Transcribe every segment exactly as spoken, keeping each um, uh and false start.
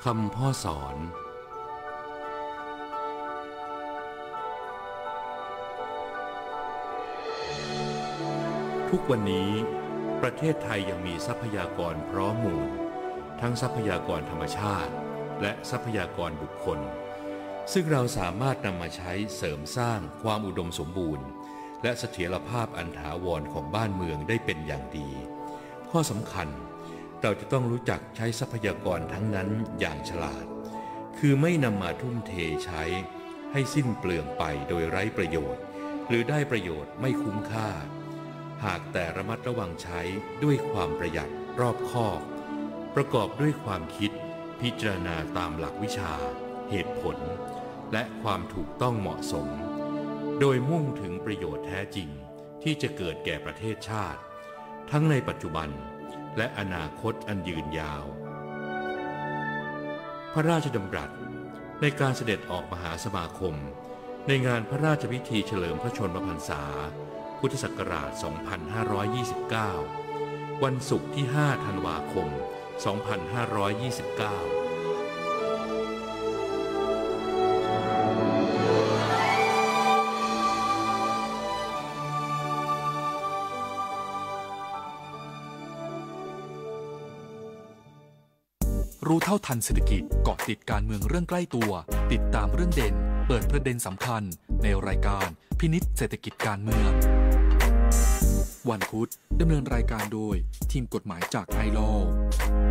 ำพ่อสอนทุกวันนี้ประเทศไทยยังมีทรัพยากรพร้อมมูลทั้งทรัพยากรธรรมชาติและทรัพยากรบุคคลซึ่งเราสามารถนำมาใช้เสริมสร้างความอุดมสมบูรณ์และเสถียรภาพอันถาวรของบ้านเมืองได้เป็นอย่างดีข้อสำคัญเราจะต้องรู้จักใช้ทรัพยากรทั้งนั้นอย่างฉลาดคือไม่นำมาทุ่มเทใช้ให้สิ้นเปลืองไปโดยไร้ประโยชน์หรือได้ประโยชน์ไม่คุ้มค่าหากแต่ระมัดระวังใช้ด้วยความประหยัดรอบคอบประกอบด้วยความคิดพิจารณาตามหลักวิชาเหตุผลและความถูกต้องเหมาะสมโดยมุ่งถึงประโยชน์แท้จริงที่จะเกิดแก่ประเทศชาติทั้งในปัจจุบันและอนาคตอันยืนยาวพระราชดำรัสในการเสด็จออกมหาสมาคมในงานพระราชพิธีเฉลิมพระชนมพรรษาพุทธศักราช สองพันห้าร้อยยี่สิบเก้า วันศุกร์ที่ ห้า ธันวาคม สองพันห้าร้อยยี่สิบเก้ารู้เท่าทันเศรษฐกิจเกาะติดการเมืองเรื่องใกล้ตัวติดตามเรื่องเด่นเปิดประเด็นสำคัญในรายการพินิจเศรษฐกิจการเมืองวันพุธดำเนินรายการโดยทีมกฎหมายจากไอลอว์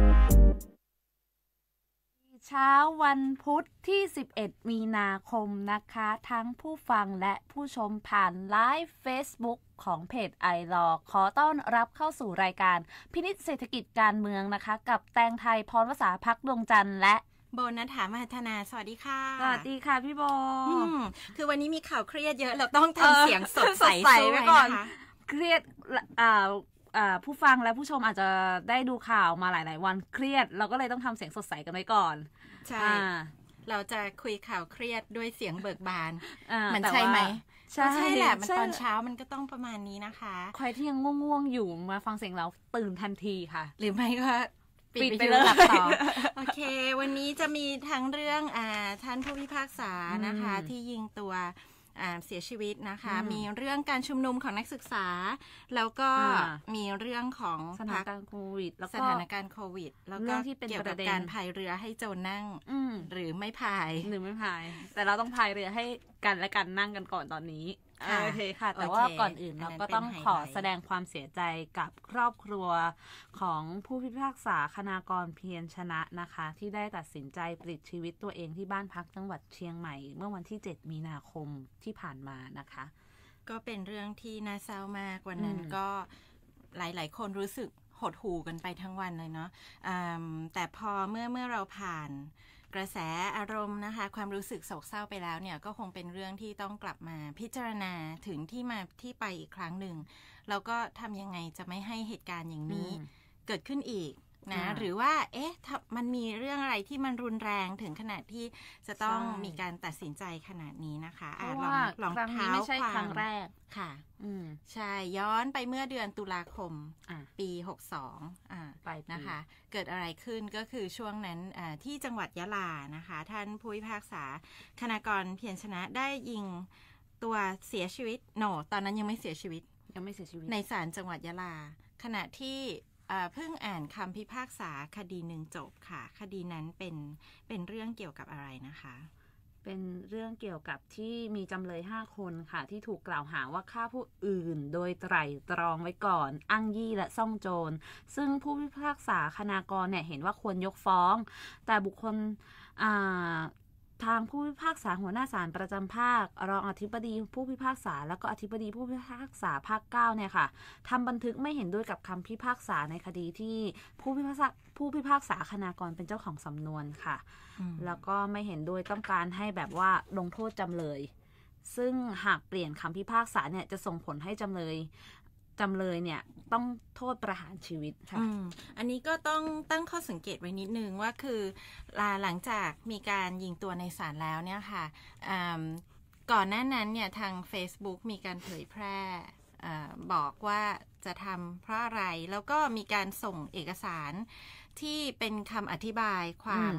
เช้าวันพุธที่สิบเอ็ดมีนาคมนะคะทั้งผู้ฟังและผู้ชมผ่านไลฟ์ Facebook ของเพจไอลอว์ขอต้อนรับเข้าสู่รายการพินิจเศรษฐกิจการเมืองนะคะกับแตงไทยพรวสาภักดวงจันทร์และโบนัฐามหัฒนาสวัสดีค่ะสวัสดีค่ะพี่โบคือวันนี้มีข่าวเครียดเยอะเราต้องทำเสียงสดใสไว้ก่อนเครียดอ่าผู้ฟังและผู้ชมอาจจะได้ดูข่าวมาหลายๆวันเครียดเราก็เลยต้องทำเสียงสดใสกันไว้ก่อนใช่เราจะคุยข่าวเครียดด้วยเสียงเบิกบานมันใช่ไหมใช่ใช่แหละมันตอนเช้ามันก็ต้องประมาณนี้นะคะใครที่ยังง่วงๆอยู่มาฟังเสียงเราตื่นทันทีค่ะหรือไม่ก็ปิดไปเลยต่อโอเควันนี้จะมีทั้งเรื่องอ่าท่านผู้พิพากษานะคะที่ยิงตัวเสียชีวิตนะคะมีเรื่องการชุมนุมของนักศึกษาแล้วก็มีเรื่องของสถานการณ์โควิดแล้วก็สถานการณ์โควิดแล้วก็เกี่ยวกับการพายเรือให้โจรนั่งหรือไม่พายหรือไม่พายแต่เราต้องพายเรือให้กันและกันนั่งกันก่อนตอนนี้โอเคค่ะแต่ว่าก่อนอื่นเราก็ต้องขอแสดงความเสียใจกับครอบครัวของผู้พิพากษาคณากรเพียรชนะนะคะที่ได้ตัดสินใจปลิดชีวิตตัวเองที่บ้านพักจังหวัดเชียงใหม่เมื่อวันที่เจ็ดมีนาคมที่ผ่านมานะคะก็เป็นเรื่องที่น่าเศร้ามากวันนั้นก็หลายๆคนรู้สึกหดหู่กันไปทั้งวันเลยเนาะแต่พอเมื่อเมื่อเราผ่านกระแสอารมณ์นะคะความรู้สึกโศกเศร้าไปแล้วเนี่ยก็คงเป็นเรื่องที่ต้องกลับมาพิจารณาถึงที่มาที่ไปอีกครั้งหนึ่งแล้วก็ทำยังไงจะไม่ให้เหตุการณ์อย่างนี้เกิดขึ้นอีกนะหรือว่าเอ๊ะมันมีเรื่องอะไรที่มันรุนแรงถึงขนาดที่จะต้องมีการตัดสินใจขนาดนี้นะคะเพราะว่าลองเท้าไม่ใช่ครั้งแรกค่ะใช่ย้อนไปเมื่อเดือนตุลาคมปีหกสิบสองอ่าไปนะคะเกิดอะไรขึ้นก็คือช่วงนั้นที่จังหวัดยะลานะคะท่านผู้พิพากษาคณากรเพียรชนะได้ยิงตัวเสียชีวิตโนตอนนั้นยังไม่เสียชีวิตยังไม่เสียชีวิตในศาลจังหวัดยะลาขณะที่เพิ่งอ่านคำพิพากษาคดีหนึ่งจบค่ะคดีนั้นเป็นเป็นเรื่องเกี่ยวกับอะไรนะคะเป็นเรื่องเกี่ยวกับที่มีจำเลยห้าคนค่ะที่ถูกกล่าวหาว่าฆ่าผู้อื่นโดยไตร่ตรองไว้ก่อนอ้างยี่และซ่องโจรซึ่งผู้พิพากษาคณากรเนี่ยเห็นว่าควรยกฟ้องแต่บุคคลทางผู้พิพากษาหัวหน้าศาลประจำภาครองอธิบดีผู้พิพากษาแล้วก็อธิบดีผู้พิพากษาภาคเก้าเนี่ยค่ะทำบันทึกไม่เห็นด้วยกับคำพิพากษาในคดีที่ผู้พิพากษาผู้พิพากษาคณากรเป็นเจ้าของสำนวนค่ะแล้วก็ไม่เห็นด้วยต้องการให้แบบว่าลงโทษจำเลยซึ่งหากเปลี่ยนคำพิพากษาเนี่ยจะส่งผลให้จำเลยจำเลยเนี่ยต้องโทษประหารชีวิตค่ะอ, อันนี้ก็ต้องตั้งข้อสังเกตไว้นิดนึงว่าคือหลังจากมีการยิงตัวในศาลแล้วเนี่ยค่ะก่อนหน้านั้นเนี่ยทาง Facebook มีการเผยแพร่บอกว่าจะทำเพราะอะไรแล้วก็มีการส่งเอกสารที่เป็นคำอธิบายความ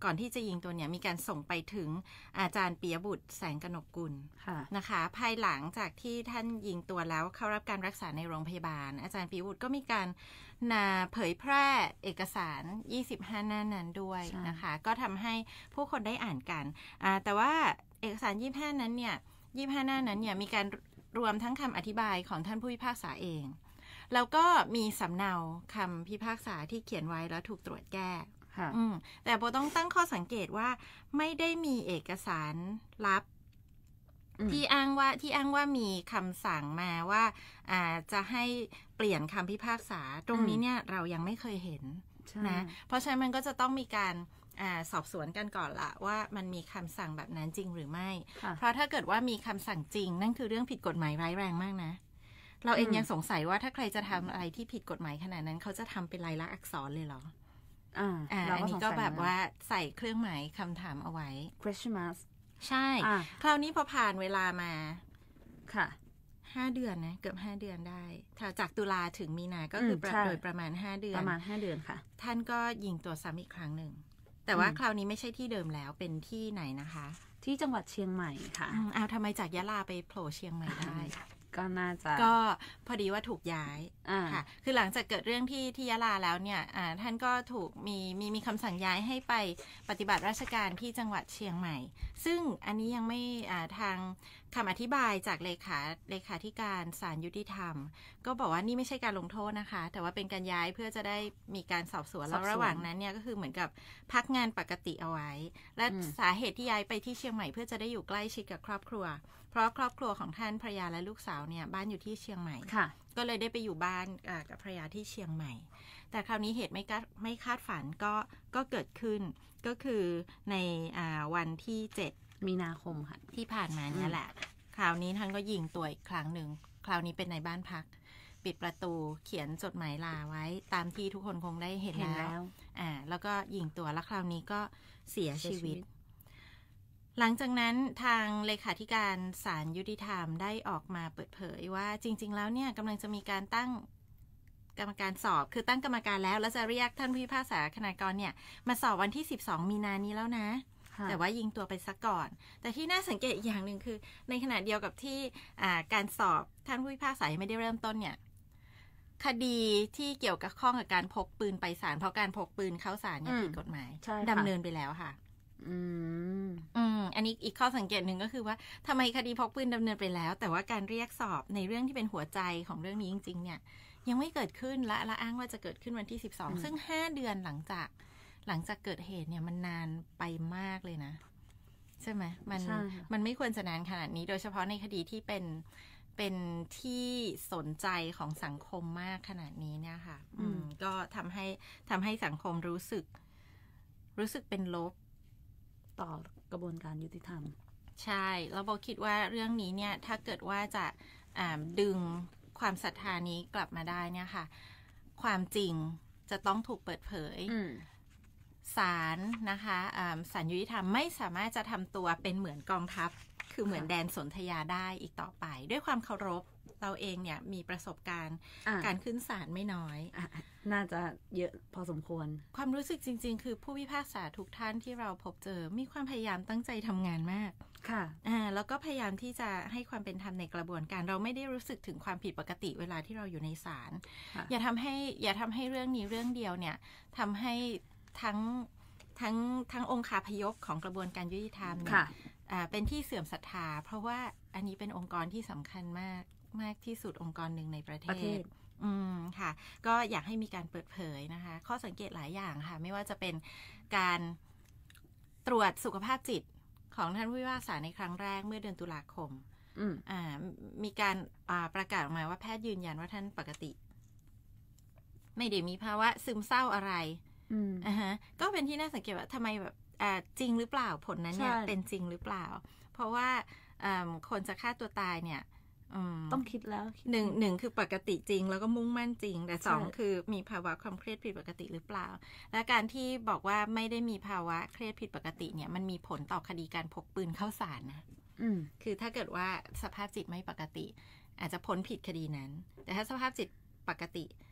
ก่อนที่จะยิงตัวเนี่ยมีการส่งไปถึงอาจารย์ปิยบุตรแสงกนกกุลนะคะภายหลังจากที่ท่านยิงตัวแล้วเข้ารับการรักษาในโรงพยาบาลอาจารย์ปิยบุตรก็มีการนาเผยแพร่เอกสารยี่สิบห้าหน้านั้นด้วยนะคะก็ทำให้ผู้คนได้อ่านกันแต่ว่าเอกสารยี่สิบห้านั้นเนี่ยยี่สิบห้าหน้านั้นเนี่ยมีการรวมทั้งคำอธิบายของท่านผู้พิพากษาเองแล้วก็มีสำเนาคำพิพากษาที่เขียนไว้แล้วถูกตรวจแก้แต่โบต้องตั้งข้อสังเกตว่าไม่ได้มีเอกสารลับที่อ้างว่าที่อ้างว่ามีคำสั่งมาว่าจะให้เปลี่ยนคำพิพากษาตรงนี้เนี่ยเรายังไม่เคยเห็นนะเพราะฉะนั้นมันก็จะต้องมีการอสอบสวนกันก่อนละว่ามันมีคำสั่งแบบนั้นจริงหรือไม่เพราะถ้าเกิดว่ามีคำสั่งจริงนั่นคือเรื่องผิดกฎหมายร้ายแรงมากนะเราเองยังสงสัยว่าถ้าใครจะทำอะไรที่ผิดกฎหมายขนาดนั้นเขาจะทำเป็นลายลักษณ์อักษรเลยเหรออ่าอันนี้ก็แบบว่าใส่เครื่องหมายคำถามเอาไว้ question mark ใช่คราวนี้พอผ่านเวลามาค่ะห้าเดือนนะเกือบห้าเดือนได้ถ้าจากตุลาถึงมีนาก็คือโดยประมาณห้าเดือนประมาณห้าเดือนค่ะท่านก็ยิงตัวซ้ำอีกครั้งหนึ่งแต่ว่าคราวนี้ไม่ใช่ที่เดิมแล้วเป็นที่ไหนนะคะที่จังหวัดเชียงใหม่ค่ะอ้าวทำไมจากยะลาไปโผล่เชียงใหม่ได้ก็น่าจะก็พอดีว่าถูกย้ายค่ะคือหลังจากเกิดเรื่องที่ที่ยะลาแล้วเนี่ยท่านก็ถูกมีมีมีคำสั่งย้ายให้ไปปฏิบัติราชการที่จังหวัดเชียงใหม่ซึ่งอันนี้ยังไม่ทางคำอธิบายจากเลขาเลขาธิการศาลยุติธรรมก็บอกว่านี่ไม่ใช่การลงโทษนะคะแต่ว่าเป็นการย้ายเพื่อจะได้มีการสอบสวนแล้วระหว่างนั้นเนี่ยก็คือเหมือนกับพักงานปกติเอาไว้และสาเหตุที่ย้ายไปที่เชียงใหม่เพื่อจะได้อยู่ใกล้ชิดกับครอบครัวเพราะครอบครัวของท่านภรรยาและลูกสาวเนี่ยบ้านอยู่ที่เชียงใหม่ก็เลยได้ไปอยู่บ้านกับภรรยาที่เชียงใหม่แต่คราวนี้เหตุไม่ไม่คาดฝันก็ก็เกิดขึ้นก็คือในวันที่เจ็ดมีนาคมค่ะที่ผ่านมาเนี่ยแหละคราวนี้ท่านก็ยิงตัวอีกครั้งหนึ่งคราวนี้เป็นในบ้านพักปิดประตูเขียนจดหมายลาไว้ตามที่ทุกคนคงได้เห็นแล้วอ่าแล้วก็ยิงตัวแล้วคราวนี้ก็เสียชีวิตหลังจากนั้นทางเลขาธิการศาลยุติธรรมได้ออกมาเปิดเผยว่าจริงๆแล้วเนี่ยกำลังจะมีการตั้งกรรมการสอบคือตั้งกรรมการแล้วแล้วจะเรียกท่านผู้พิพากษาคณากรเนี่ยมาสอบวันที่สิบสองมีนานี้แล้วนะแต่ว่ายิงตัวไปซะก่อนแต่ที่น่าสังเกตอีกอย่างหนึ่งคือในขณะเดียวกับที่การสอบท่านผู้พิพากษาไม่ได้เริ่มต้นเนี่ยคดีที่เกี่ยวกับข้องกับการพกปืนไปศาลเพราะการพกปืนเข้าศาลเนี่ยผิดกฎหมายดำเนินไปแล้วค่ะอืมอืมอันนี้อีกข้อสังเกตหนึ่งก็คือว่าทำไมคดีพกปืนดำเนินไปแล้วแต่ว่าการเรียกสอบในเรื่องที่เป็นหัวใจของเรื่องนี้จริงๆเนี่ยยังไม่เกิดขึ้นและละอ้างว่าจะเกิดขึ้นวันที่สิบสองซึ่งห้าเดือนหลังจากหลังจากเกิดเหตุเนี่ยมันนานไปมากเลยนะใช่ไหมมันมันไม่ควรจะนานขนาดนี้โดยเฉพาะในคดีที่เป็นเป็นที่สนใจของสังคมมากขนาดนี้เนี่ยค่ะอืมก็ทำให้ทำให้สังคมรู้สึกรู้สึกเป็นลบต่อกระบวนการยุติธรรมใช่แล้วโบคิดว่าเรื่องนี้เนี่ยถ้าเกิดว่าจะดึงความศรัทธานี้กลับมาได้เนี่ยค่ะความจริงจะต้องถูกเปิดเผยศาลนะคะศาลยุติธรรมไม่สามารถจะทำตัวเป็นเหมือนกองทัพคือเหมือนแดนสนธยาได้อีกต่อไปด้วยความเคารพเราเองเนี่ยมีประสบการณ์การขึ้นศาลไม่น้อยน่าจะเยอะพอสมควรความรู้สึกจริงๆคือผู้พิพากษาทุกท่านที่เราพบเจอมีความพยายามตั้งใจทำงานมากค่ะอ่าแล้วก็พยายามที่จะให้ความเป็นธรรมในกระบวนการเราไม่ได้รู้สึกถึงความผิดปกติเวลาที่เราอยู่ในศาลอย่าทำให้อย่าทำให้เรื่องนี้เรื่องเดียวเนี่ยทำให้ทั้งทั้งทั้งองค์คาพยพของกระบวนการยุติธรรมเนี่ยเป็นที่เสื่อมศรัทธาเพราะว่าอันนี้เป็นองค์กรที่สำคัญมากมากที่สุดองค์กรหนึ่งในประเทศอืมค่ะก็อยากให้มีการเปิดเผยนะคะข้อสังเกตหลายอย่างค่ะไม่ว่าจะเป็นการตรวจสุขภาพจิตของท่านผู้พิพากษาในครั้งแรกเมื่อเดือนตุลาคมอ่ามีการประกาศออกมาว่าแพทย์ยืนยันว่าท่านปกติไม่ได้มีภาวะซึมเศร้าอะไรอ่าฮะก็เป็นที่น่าสังเกตว่าทำไมแบบจริงหรือเปล่าผลนั้นเนี่ยเป็นจริงหรือเปล่าเพราะว่าคนจะฆ่าตัวตายเนี่ยต้องคิดแล้วหนึ่งหนึ่งคือปกติจริงแล้วก็มุ่งมั่นจริงแต่สองคือมีภาวะความเครียดผิดปกติหรือเปล่าและการที่บอกว่าไม่ได้มีภาวะเครียดผิดปกติเนี่ยมันมีผลต่อคดีการพกปืนเข้าศาลนะคือถ้าเกิดว่าสภาพจิตไม่ปกติอาจจะพ้นผิดคดีนั้นแต่ถ้าสภาพจิตปกติ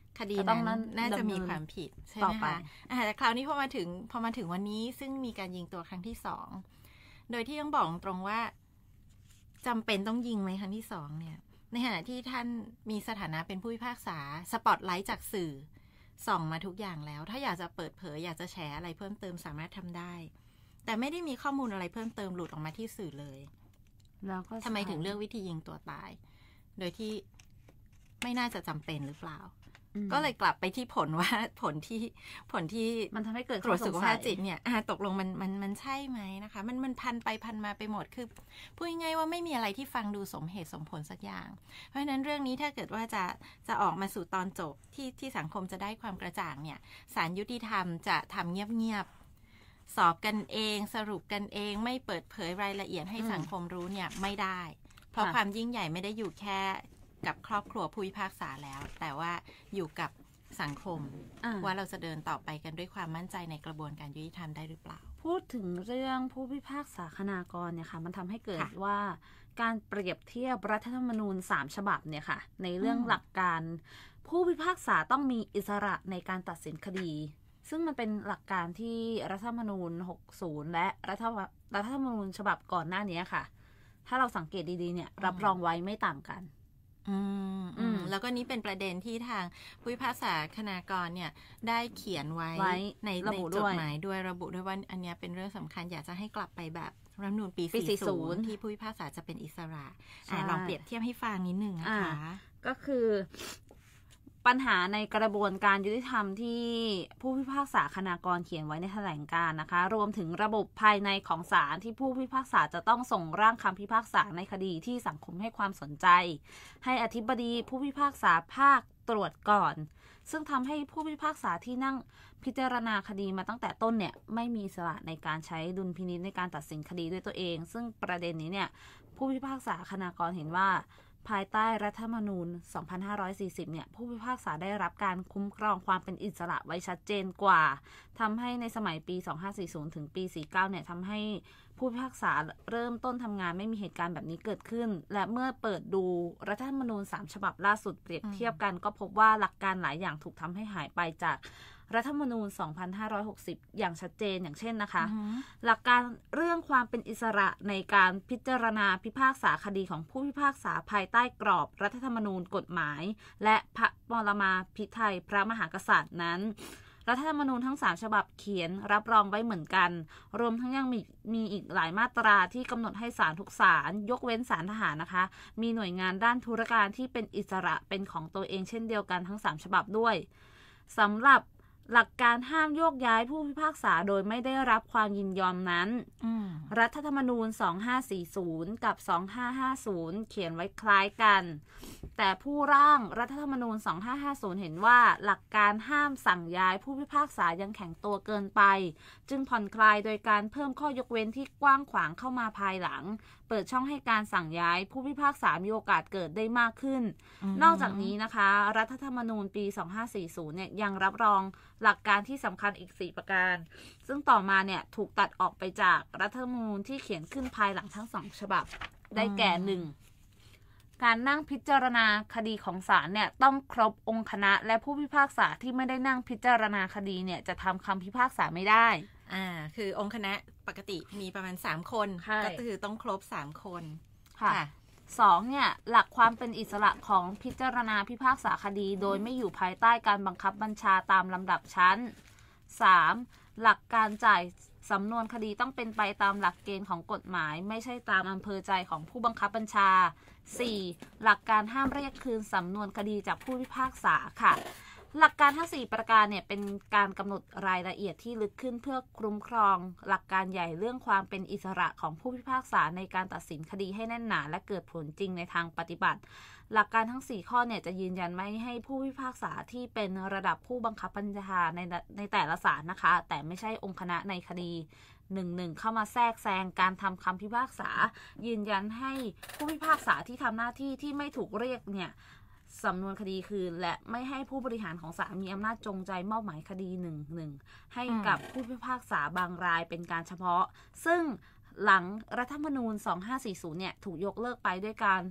คดีนั้นน่าจะมีความผิดใช่ไหมคะแต่คราวนี้พอมาถึงพอมาถึงวันนี้ซึ่งมีการยิงตัวครั้งที่สองโดยที่ต้องบอกตรงว่าจำเป็นต้องยิงไหมครั้งที่สองเนี่ยในขณะที่ท่านมีสถานะเป็นผู้พิพากษาสปอตไลท์จากสื่อส่องมาทุกอย่างแล้วถ้าอยากจะเปิดเผยอยากจะแชร์อะไรเพิ่มเติมสามารถทำได้แต่ไม่ได้มีข้อมูลอะไรเพิ่มเติมหลุดออกมาที่สื่อเลยแล้วก็ทำไมถึงเลือกวิธียิงตัวตายโดยที่ไม่น่าจะจำเป็นหรือเปล่าก็เลยกลับไปที่ผลว่าผลที่ผลที่มันทำให้เกิดตรวจสุขภาพจิตเนี่ยตกลงมันมันมันใช่ไหมนะคะมันมันพันไปพันมาไปหมดคือพูดง่ายๆว่าไม่มีอะไรที่ฟังดูสมเหตุสมผลสักอย่างเพราะฉะนั้นเรื่องนี้ถ้าเกิดว่าจะจะออกมาสู่ตอนจบที่ที่สังคมจะได้ความกระจ่างเนี่ยศาลยุติธรรมจะทำเงียบๆสอบกันเองสรุปกันเองไม่เปิดเผยรายละเอียดให้สังคมรู้เนี่ยไม่ได้เพราะความยิ่งใหญ่ไม่ได้อยู่แค่กับครอบครัวผู้พิพากษาแล้วแต่ว่าอยู่กับสังคมว่าเราจะเดินต่อไปกันด้วยความมั่นใจในกระบวนการยุติธรรมได้หรือเปล่าพูดถึงเรื่องผู้พิพากษาคณากรเนี่ยค่ะมันทำให้เกิดว่าการเปรียบเทียบรัฐธรรมนูญสามฉบับเนี่ยค่ะในเรื่องหลักการผู้พิพากษาต้องมีอิสระในการตัดสินคดีซึ่งมันเป็นหลักการที่รัฐธรรมนูญหกสิบและรัฐรัฐธรรมนูญฉบับก่อนหน้านี้ค่ะถ้าเราสังเกตดีๆเนี่ยรับรองไว้ไม่ต่างกันอืมอืมแล้วก็นี้เป็นประเด็นที่ทางผู้พิพากษาคณากรเนี่ยได้เขียนไว้ในในจดหมายด้วยระบุด้วยว่าอันนี้เป็นเรื่องสำคัญอยากจะให้กลับไปแบบรัฐธรรมนูญปีสี่สิบที่ผู้พิพากษาจะเป็นอิสระลองเปรียบเทียบให้ฟังนิดนึงนะคะก็คือปัญหาในกระบวนการยุติธรรมที่ผู้พิพากษาคณากรเขียนไว้ในแถลงการณ์นะคะรวมถึงระบบภายในของศาลที่ผู้พิพากษาจะต้องส่งร่างคำพิพากษาในคดีที่สังคมให้ความสนใจให้อธิบดีผู้พิพากษาภาคตรวจก่อนซึ่งทำให้ผู้พิพากษาที่นั่งพิจารณาคดีมาตั้งแต่ต้นเนี่ยไม่มีอิสระในการใช้ดุลพินิจในการตัดสินคดีด้วยตัวเองซึ่งประเด็นนี้เนี่ยผู้พิพากษาคณากรเห็นว่าภายใต้รัฐธรรมนูญสองพันห้าร้อยสี่สิบเนี่ยผู้พิพากษาได้รับการคุ้มครองความเป็นอิสระไว้ชัดเจนกว่าทำให้ในสมัยปีสองพันห้าร้อยสี่สิบถึงปีสี่สิบเก้าเนี่ยทำให้ผู้พิพากษาเริ่มต้นทำงานไม่มีเหตุการณ์แบบนี้เกิดขึ้นและเมื่อเปิดดูรัฐธรรมนูญสามฉบับล่าสุดเปรียบเทียบกันก็พบว่าหลักการหลายอย่างถูกทำให้หายไปจากรัฐธรรมนูญสองพันห้าร้อยหกสิบอย่างชัดเจนอย่างเช่นนะคะ uh-huh. หลักการเรื่องความเป็นอิสระในการพิจารณาพิพากษาคดีของผู้พิพากษาภายใต้กรอบรัฐธรรมนูญกฎหมายและพระบรมภิไธยพระมหากษัตริย์นั้นรัฐธรรมนูญทั้งสามฉบับเขียนรับรองไว้เหมือนกันรวมทั้งยังมีมีอีกหลายมาตราที่กำหนดให้ศาลทุกศาลยกเว้นศาลทหารนะคะมีหน่วยงานด้านธุรการที่เป็นอิสระเป็นของตัวเองเช่นเดียวกันทั้งสามฉบับด้วยสำหรับหลักการห้ามโยกย้ายผู้พิพากษาโดยไม่ได้รับความยินยอมนั้นรัฐธรรมนูญสองพันห้าร้อยสี่สิบกับสองพันห้าร้อยห้าสิบเขียนไว้คล้ายกันแต่ผู้ร่างรัฐธรรมนูญสองพันห้าร้อยห้าสิบเห็นว่าหลักการห้ามสั่งย้ายผู้พิพากษายังแข็งตัวเกินไปจึงผ่อนคลายโดยการเพิ่มข้อยกเว้นที่กว้างขวางเข้ามาภายหลังเปิดช่องให้การสั่งย้ายผู้พิพากษามีโอกาสเกิดได้มากขึ้นนอกจากนี้นะคะรัฐธรรมนูญปีสองพันห้าร้อยสี่สิบเนี่ยยังรับรองหลักการที่สำคัญอีกสี่ประการซึ่งต่อมาเนี่ยถูกตัดออกไปจากรัฐธรรมนูญที่เขียนขึ้นภายหลังทั้งสองฉบับได้แก่หนึ่งการนั่งพิจารณาคดีของศาลเนี่ยต้องครบองค์คณะและผู้พิพากษาที่ไม่ได้นั่งพิจารณาคดีเนี่ยจะทำคำพิพากษาไม่ได้อ่าคือองค์คณะปกติมีประมาณสามคนก็คือต้องครบสามคนค่ะสองเนี่ยหลักความเป็นอิสระของพิจารณาพิพากษาคดีโดยไม่อยู่ภายใต้การบังคับบัญชาตามลำดับชั้นสามหลักการจ่ายสำนวนคดีต้องเป็นไปตามหลักเกณฑ์ของกฎหมายไม่ใช่ตามอำเภอใจของผู้บังคับบัญชาสี่หลักการห้ามเรียกคืนสำนวนคดีจากผู้พิพากษาค่ะหลักการทั้งสี่ประการเนี่ยเป็นการกำหนดรายละเอียดที่ลึกขึ้นเพื่อคุ้มครองหลักการใหญ่เรื่องความเป็นอิสระของผู้พิพากษาในการตัดสินคดีให้แน่นหนาและเกิดผลจริงในทางปฏิบัติหลักการทั้งสี่ข้อเนี่ยจะยืนยันไม่ให้ผู้พิพากษาที่เป็นระดับผู้บังคับบัญชาในในแต่ละศาลนะคะแต่ไม่ใช่องค์คณะในคดีหนึ่งหนึ่งเข้ามาแทรกแซงการทำคำพิพากษายืนยันให้ผู้พิพากษาที่ทำหน้าที่ที่ไม่ถูกเรียกเนี่ยสำนวนคดีคืนและไม่ให้ผู้บริหารของศาลมีอำนาจจงใจมอบหมายคดีหนึ่งหนึ่งให้กับผู้พิพากษาบางรายเป็นการเฉพาะซึ่งหลังรัฐธรรมนูญสองพันห้าร้อยสี่สิบเนี่ยถูกยกเลิกไปด้วยการ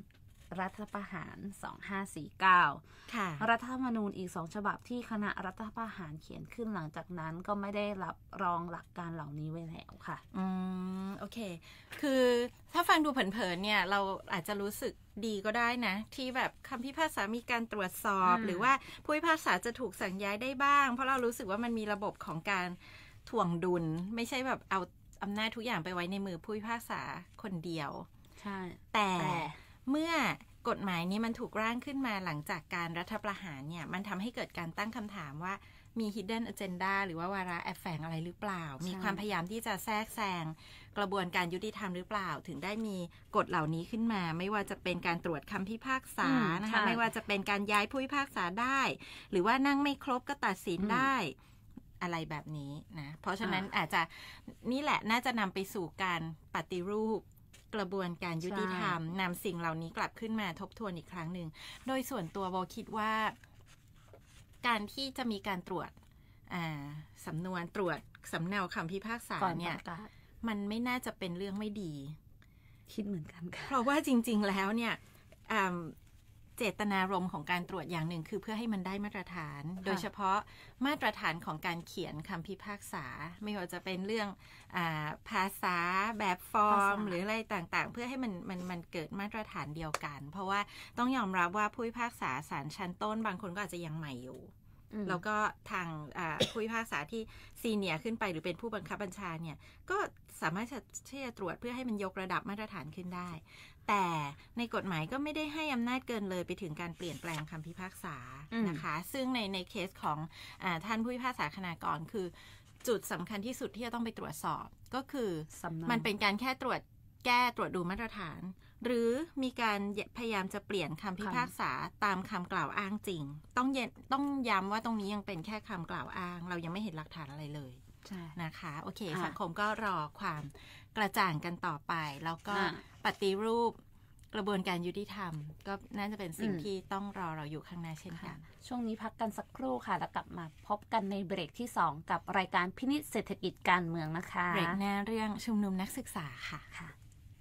รัฐประหารสองพันห้าร้อยสี่สิบเก้าค่ะรัฐธรรมนูญอีกสองฉบับที่คณะรัฐประหารเขียนขึ้นหลังจากนั้นก็ไม่ได้รับรองหลักการเหล่านี้ไว้แล้วค่ะอืมโอเคคือถ้าฟังดูเผินๆเนี่ยเราอาจจะรู้สึกดีก็ได้นะที่แบบคำพิพากษามีการตรวจสอบหรือว่าผู้พิพากษาจะถูกสั่งย้ายได้บ้างเพราะเรารู้สึกว่ามันมีระบบของการถ่วงดุลไม่ใช่แบบเอาอำนาจทุกอย่างไปไว้ในมือผู้พิพากษาคนเดียวใช่แต่เมื่อกฎหมายนี้มันถูกร่างขึ้นมาหลังจากการรัฐประหารเนี่ยมันทำให้เกิดการตั้งคำถามว่ามี hidden agenda หรือว่าวาระแอบแฝงอะไรหรือเปล่ามีความพยายามที่จะแทรกแซงกระบวนการยุติธรรมหรือเปล่าถึงได้มีกฎเหล่านี้ขึ้นมาไม่ว่าจะเป็นการตรวจคำพิพากษานะคะไม่ว่าจะเป็นการย้ายผู้พิพากษาได้หรือว่านั่งไม่ครบก็ตัดสินได้อะไรแบบนี้นะเพราะฉะนั้นอาจจะนี่แหละน่าจะนำไปสู่การปฏิรูปกระบวนการยุติธรรมนำสิ่งเหล่านี้กลับขึ้นมาทบทวนอีกครั้งหนึ่งโดยส่วนตัวโบคิดว่าการที่จะมีการตรวจสำนวนตรวจสำเนาคำพิพากษาเนี่ยมันไม่น่าจะเป็นเรื่องไม่ดีคิดเหมือนกันค่ะเพราะว่าจริงๆแล้วเนี่ยเจตนารมณ์ของการตรวจอย่างหนึ่งคือเพื่อให้มันได้มาตรฐานโดยเฉพาะมาตรฐานของการเขียนคำพิพากษาไม่ว่าจะเป็นเรื่องอาภาษาแบบฟอร์มหรืออะไรต่างๆเพื่อให้มันมันมันเกิดมาตรฐานเดียวกันเพราะว่าต้องยอมรับว่าผู้พิพากษาศาลชั้นต้นบางคนก็อาจจะยังใหม่อยู่แล้วก็ทางผู้พิพากษาที่ซีเนียร์ขึ้นไปหรือเป็นผู้บังคับบัญชาเนี่ยก็สามารถที่จะตรวจเพื่อให้มันยกระดับมาตรฐานขึ้นได้แต่ในกฎหมายก็ไม่ได้ให้อำนาจเกินเลยไปถึงการเปลี่ยนแปลงคำพิพากษานะคะซึ่งในในเคสของอ่าท่านผู้พิพากษาคณากรคือจุดสำคัญที่สุดที่จะต้องไปตรวจสอบก็คือมันเป็นการแค่ตรวจแก้ตรวจดูมาตรฐานหรือมีการพยายามจะเปลี่ยนคำพิพากษาตามคำกล่าวอ้างจริงต้องเย็นต้องย้ำว่าตรงนี้ยังเป็นแค่คำกล่าวอ้างเรายังไม่เห็นหลักฐานอะไรเลยนะคะโอเคสังคมก็รอความกระจ่างกันต่อไปแล้วก็ปฏิรูปกระบวนการยุติธรรมก็น่าจะเป็นสิ่งที่ต้องรอเราอยู่ข้างหน้าเช่นกันช่วงนี้พักกันสักครู่ค่ะแล้วกลับมาพบกันในเบรกที่สองกับรายการพินิจเศรษฐกิจการเมืองนะคะเบรกหน้าเรื่องชุมนุมนักศึกษาค่ะค่ะ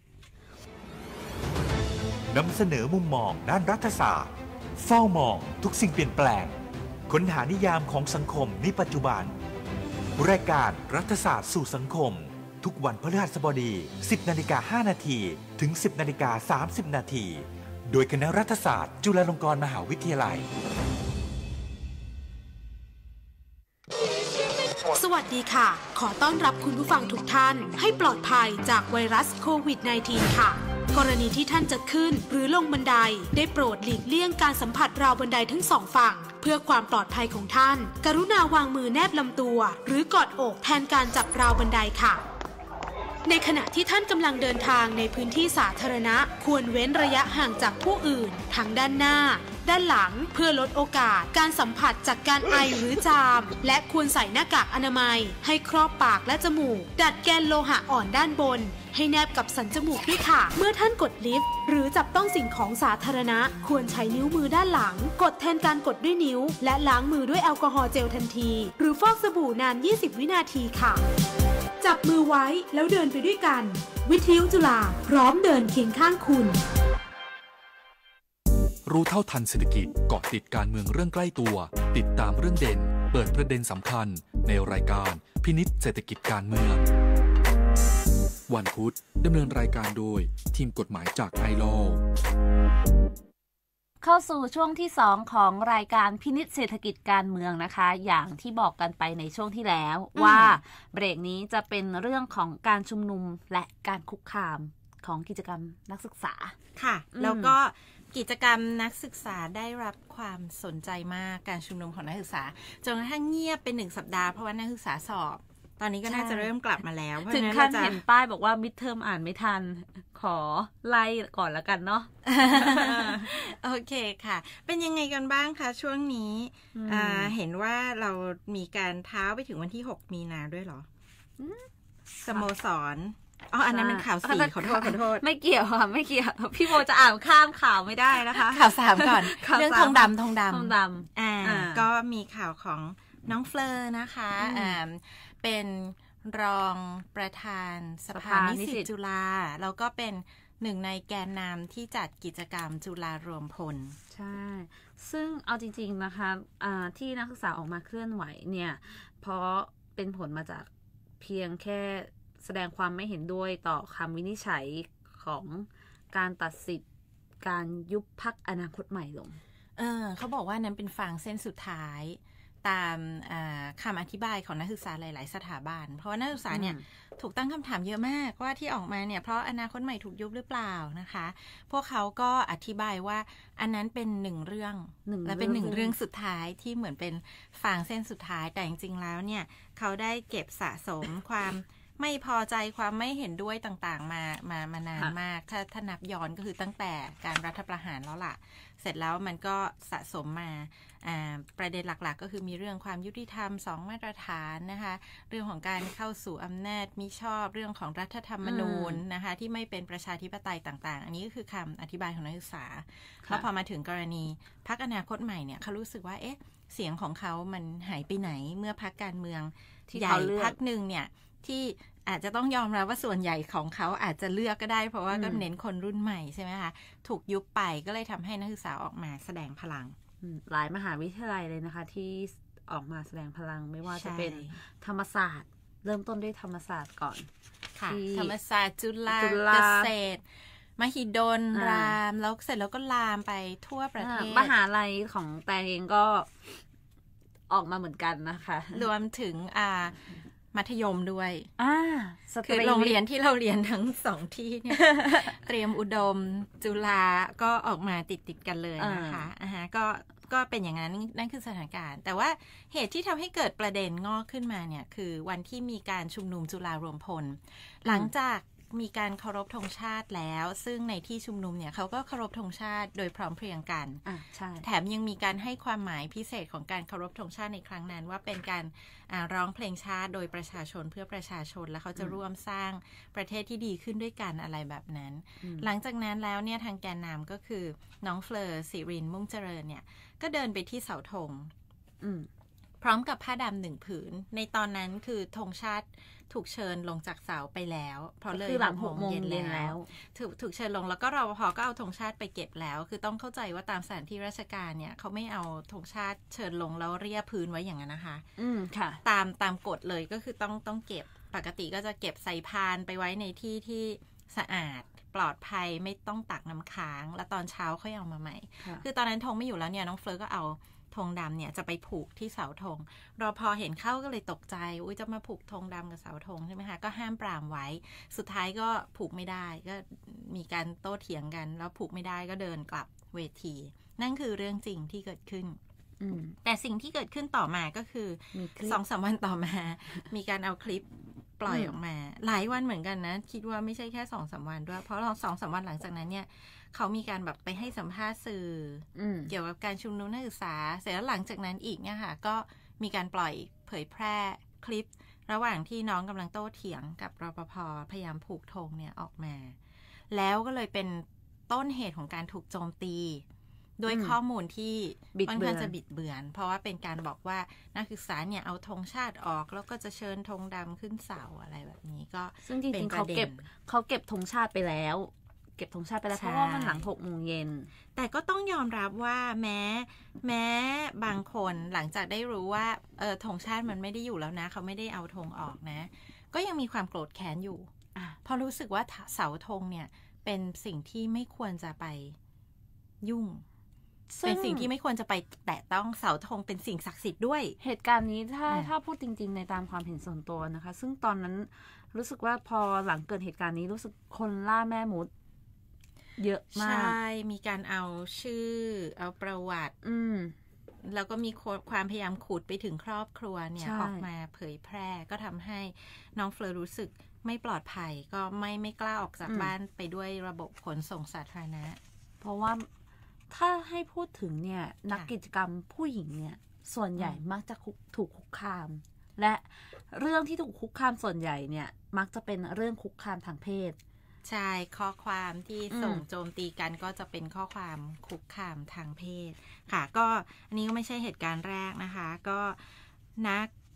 นำเสนอมุมมองด้านรัฐศาสตร์เฝ้ามองทุกสิ่งเปลี่ยนแปลงค้นหานิยามของสังคมในปัจจุบันรายการรัฐศาสตร์สู่สังคมทุกวันพฤหัสบดี สิบนาฬิกาห้านาทีถึง สิบนาฬิกาสามสิบนาทีโดยคณะรัฐศาสตร์จุฬาลงกรณ์มหาวิทยาลัยสวัสดีค่ะขอต้อนรับคุณผู้ฟังทุกท่านให้ปลอดภัยจากไวรัสโควิด สิบเก้า ค่ะกรณีที่ท่านจะขึ้นหรือลงบันไดได้โปรดหลีกเลี่ยงการสัมผัสราวบันไดทั้งสองฝั่งเพื่อความปลอดภัยของท่านกรุณาวางมือแนบลำตัวหรือกอดอกแทนการจับราวบันไดค่ะในขณะที่ท่านกำลังเดินทางในพื้นที่สาธารณะควรเว้นระยะห่างจากผู้อื่นทั้งด้านหน้าด้านหลังเพื่อลดโอกาสการสัมผัสจากการไอหรือจามและควรใส่หน้ากากอนามัยให้ครอบปากและจมูกดัดแกนโลหะอ่อนด้านบนให้แนบกับสันจมูกด้วยค่ะเมื่อท่านกดลิฟต์หรือจับต้องสิ่งของสาธารณะควรใช้นิ้วมือด้านหลังกดแทนการกดด้วยนิ้วและล้างมือด้วยแอลกอฮอล์เจลทันทีหรือฟอกสบู่นานยี่สิบวินาทีค่ะจับมือไว้แล้วเดินไปด้วยกันวิทยุจุฬาพร้อมเดินเคียงข้างคุณรู้เท่าทันเศรษฐกิจเกาะติดการเมืองเรื่องใกล้ตัวติดตามเรื่องเด่นเปิดประเด็นสำคัญในรายการพินิจเศรษฐกิจการเมืองวันพุธดำเนินรายการโดยทีมกฎหมายจากไอลอว์เข้าสู่ช่วงที่สองของรายการพินิจเศรษฐกิจการเมืองนะคะอย่างที่บอกกันไปในช่วงที่แล้วว่าเบรกนี้จะเป็นเรื่องของการชุมนุมและการคุกคามของกิจกรรมนักศึกษาค่ะแล้วก็กิจกรรมนักศึกษาได้รับความสนใจมากการชุมนุมของนักศึกษาจนกระทั่งเงียบเป็นหนึ่งสัปดาห์เพราะว่านักศึกษาสอบตอนนี้ก็น่าจะเริ่มกลับมาแล้วถึงขั้นเห็นป้ายบอกว่ามิดเทอมอ่านไม่ทันขอไล่ก่อนแล้วกันเนาะโอเคค่ะเป็นยังไงกันบ้างคะช่วงนี้เห็นว่าเรามีการเท้าไปถึงวันที่หกมีนาด้วยเหรอสโมสรอ๋ออันนั้นเป็นข่าวสี่ขอโทษขอโทษไม่เกี่ยวค่ะไม่เกี่ยวพี่โบจะอ่านข้ามข่าวไม่ได้นะคะข่าวสามก่อนเรื่องธงดำธงดำธงดำอ่าก็มีข่าวของน้องเฟลอร์นะคะอ่าเป็นรองประธานสภานิสิตจุฬาแล้วก็เป็นหนึ่งในแกนนำที่จัดกิจกรรมจุฬารวมพลใช่ซึ่งเอาจริงๆนะคะที่นักศึกษาออกมาเคลื่อนไหวเนี่ยเพราะเป็นผลมาจากเพียงแค่แสดงความไม่เห็นด้วยต่อคำวินิจฉัยของการตัดสิทธิ์การยุบพรรคอนาคตใหม่ลงเออเขาบอกว่านั้นเป็นฟางเส้นสุดท้ายตามคำอธิบายของนักศึกษาหลายๆสถาบันเพราะว่านักศึกษาเนี่ยถูกตั้งคำถามเยอะมากว่าที่ออกมาเนี่ยเพราะอนาคตใหม่ถูกยุบหรือเปล่านะคะพวกเขาก็อธิบายว่าอันนั้นเป็นหนึ่งเรื่องและเป็นหนึ่งเรื่องสุดท้ายที่เหมือนเป็นฟางเส้นสุดท้ายแต่จริงๆแล้วเนี่ยเขาได้เก็บสะสม ความไม่พอใจความไม่เห็นด้วยต่างๆมามามานานมากถ้าถ้านับย้อนก็คือตั้งแต่การรัฐประหารแล้วล่ะเสร็จแล้วมันก็สะสมมาประเด็นหลักๆก็คือมีเรื่องความยุติธรรมสองมาตรฐานนะคะเรื่องของการเข้าสู่อำนาจมิชอบเรื่องของรัฐธรรมนูญนะคะที่ไม่เป็นประชาธิปไตยต่างๆอันนี้ก็คือคำอธิบายของนักศึกษาแล้วพอมาถึงกรณีพรรคอนาคตใหม่เนี่ยเขารู้สึกว่าเอ๊ะเสียงของเขามันหายไปไหนเมื่อพรรคการเมืองใหญ่พรรคหนึ่งเนี่ยที่อาจจะต้องยอมรับว่าส่วนใหญ่ของเขาอาจจะเลือกก็ได้เพราะว่าก็เน้นคนรุ่นใหม่ใช่ไหมคะถูกยุบไปก็เลยทำให้นักศึกษาออกมาแสดงพลังหลายมหาวิทยาลัยเลยนะคะที่ออกมาแสดงพลังไม่ว่าจะเป็นธรรมศาสตร์เริ่มต้นด้วยธรรมศาสตร์ก่อนค่ะธรรมศาสตร์จุฬาเกษตรมหิดลรามแล้วเสร็จแล้วก็ลามไปทั่วประเทศมหาลัยของแตงเองก็ออกมาเหมือนกันนะคะรวมถึงอ่ามัธยมด้วยอ่าคือโรงเรียนที่เราเรียนทั้งสองที่เนี่ย เตรียมอุดมจุฬาก็ออกมาติดติดกันเลยนะคะอ่าฮะก็ก็เป็นอย่างนั้นนั่นคือสถานการณ์แต่ว่าเหตุที่ทำให้เกิดประเด็นงอกขึ้นมาเนี่ยคือวันที่มีการชุมนุมจุฬารวมพลหลังจากมีการเคารพธงชาติแล้วซึ่งในที่ชุมนุมเนี่ยเขาก็เคารพธงชาติโดยพร้อมเพรียงกันอ่ะใช่แถมยังมีการให้ความหมายพิเศษของการเคารพธงชาติในครั้งนั้นว่าเป็นการร้องเพลงชาติโดยประชาชนเพื่อประชาชนแล้วเขาจะร่วมสร้างประเทศที่ดีขึ้นด้วยกันอะไรแบบนั้นหลังจากนั้นแล้วเนี่ยทางแกนนำก็คือน้องเฟลอร์ศิรินมุ่งเจริญเนี่ยก็เดินไปที่เสาธงพร้อมกับผ้าดำหนึ่งผืนในตอนนั้นคือธงชาติถูกเชิญลงจากเสาไปแล้วเพราะเลยหลังหกโมงเย็นแล้วถูกถูกเชิญลงแล้วก็รปภก็เอาธงชาติไปเก็บแล้วคือต้องเข้าใจว่าตามสถานที่ราชการเนี่ยเขาไม่เอาธงชาติเชิญลงแล้วเรียบพื้นไว้อย่างนั้นนะคะอืมค่ะตามตามกฎเลยก็คือต้องต้องเก็บปกติก็จะเก็บใส่พานไปไว้ในที่ที่สะอาดปลอดภัยไม่ต้องตักน้ำค้างแล้วตอนเช้าค่อยเอามาใหม่คือตอนนั้นธงไม่อยู่แล้วเนี่ยน้องเฟิร์สก็เอาธงดำเนี่ยจะไปผูกที่เสาธงรอพอเห็นเข้าก็เลยตกใจอุ้ยจะมาผูกธงดำกับเสาธงใช่ไหมคะก็ห้ามปรามไว้สุดท้ายก็ผูกไม่ได้ก็มีการโต้เถียงกันแล้วผูกไม่ได้ก็เดินกลับเวทีนั่นคือเรื่องจริงที่เกิดขึ้นแต่สิ่งที่เกิดขึ้นต่อมาก็คือสองสามวันต่อมามีการเอาคลิปปล่อยออกมาหลายวันเหมือนกันนะคิดว่าไม่ใช่แค่สองสามวันด้วยเพราะสองสามวันหลังจากนั้นเนี่ยเขามีการแบบไปให้สัมภาษณ์สื่อเกี่ยวกับการชุมนุมนักศึกษาเสร็จแล้วหลังจากนั้นอีกเนี่ยค่ะก็มีการปล่อยเผยแพร่คลิประหว่างที่น้องกำลังโต้เถียงกับรปภพยายามผูกธงเนี่ยออกมาแล้วก็เลยเป็นต้นเหตุของการถูกโจมตีด้วยข้อมูลที่ค่อนข้างจะบิดเบือนเพราะว่าเป็นการบอกว่านักศึกษาเนี่ยเอาธงชาติออกแล้วก็จะเชิญธงดำขึ้นเสาอะไรแบบนี้ก็ซึ่งจริงๆเขาเก็บเขาเก็บธงชาติไปแล้วเก็บธงชาติไปแล้วเพราะว่ามันหลังหกโมงเย็นแต่ก็ต้องยอมรับว่าแม้แม้บางคนหลังจากได้รู้ว่าเออธงชาติมันไม่ได้อยู่แล้วนะเขาไม่ได้เอาธงออกนะก็ยังมีความโกรธแค้นอยู่เพราะรู้สึกว่าเสาธงเนี่ยเป็นสิ่งที่ไม่ควรจะไปยุ่งเป็นสิ่งที่ไม่ควรจะไปแตะต้องเสาธงเป็นสิ่งศักดิ์สิทธิ์ด้วยเหตุการณ์นี้ถ้าถ้าพูดจริงๆในตามความเห็นส่วนตัวนะคะซึ่งตอนนั้นรู้สึกว่าพอหลังเกิดเหตุการณ์นี้รู้สึกคนล่าแม่มดเยอะมากใช่มีการเอาชื่อเอาประวัติอืมแล้วก็มีความพยายามขุดไปถึงครอบครัวเนี่ยออกมาเผยแพร่ก็ทำให้น้องเฟลอรู้สึกไม่ปลอดภัยก็ไม่ไม่กล้าออกจากบ้านไปด้วยระบบขนส่งสาธารณะเพราะว่าถ้าให้พูดถึงเนี่ยนักกิจกรรมผู้หญิงเนี่ยส่วนใหญ่มักจะถูกคุกคามและเรื่องที่ถูกคุกคามส่วนใหญ่เนี่ยมักจะเป็นเรื่องคุกคามทางเพศใช่ข้อความที่ส่งโจมตีกันก็จะเป็นข้อความคุกคามทางเพศค่ะก็อันนี้ก็ไม่ใช่เหตุการณ์แรกนะคะก็นัก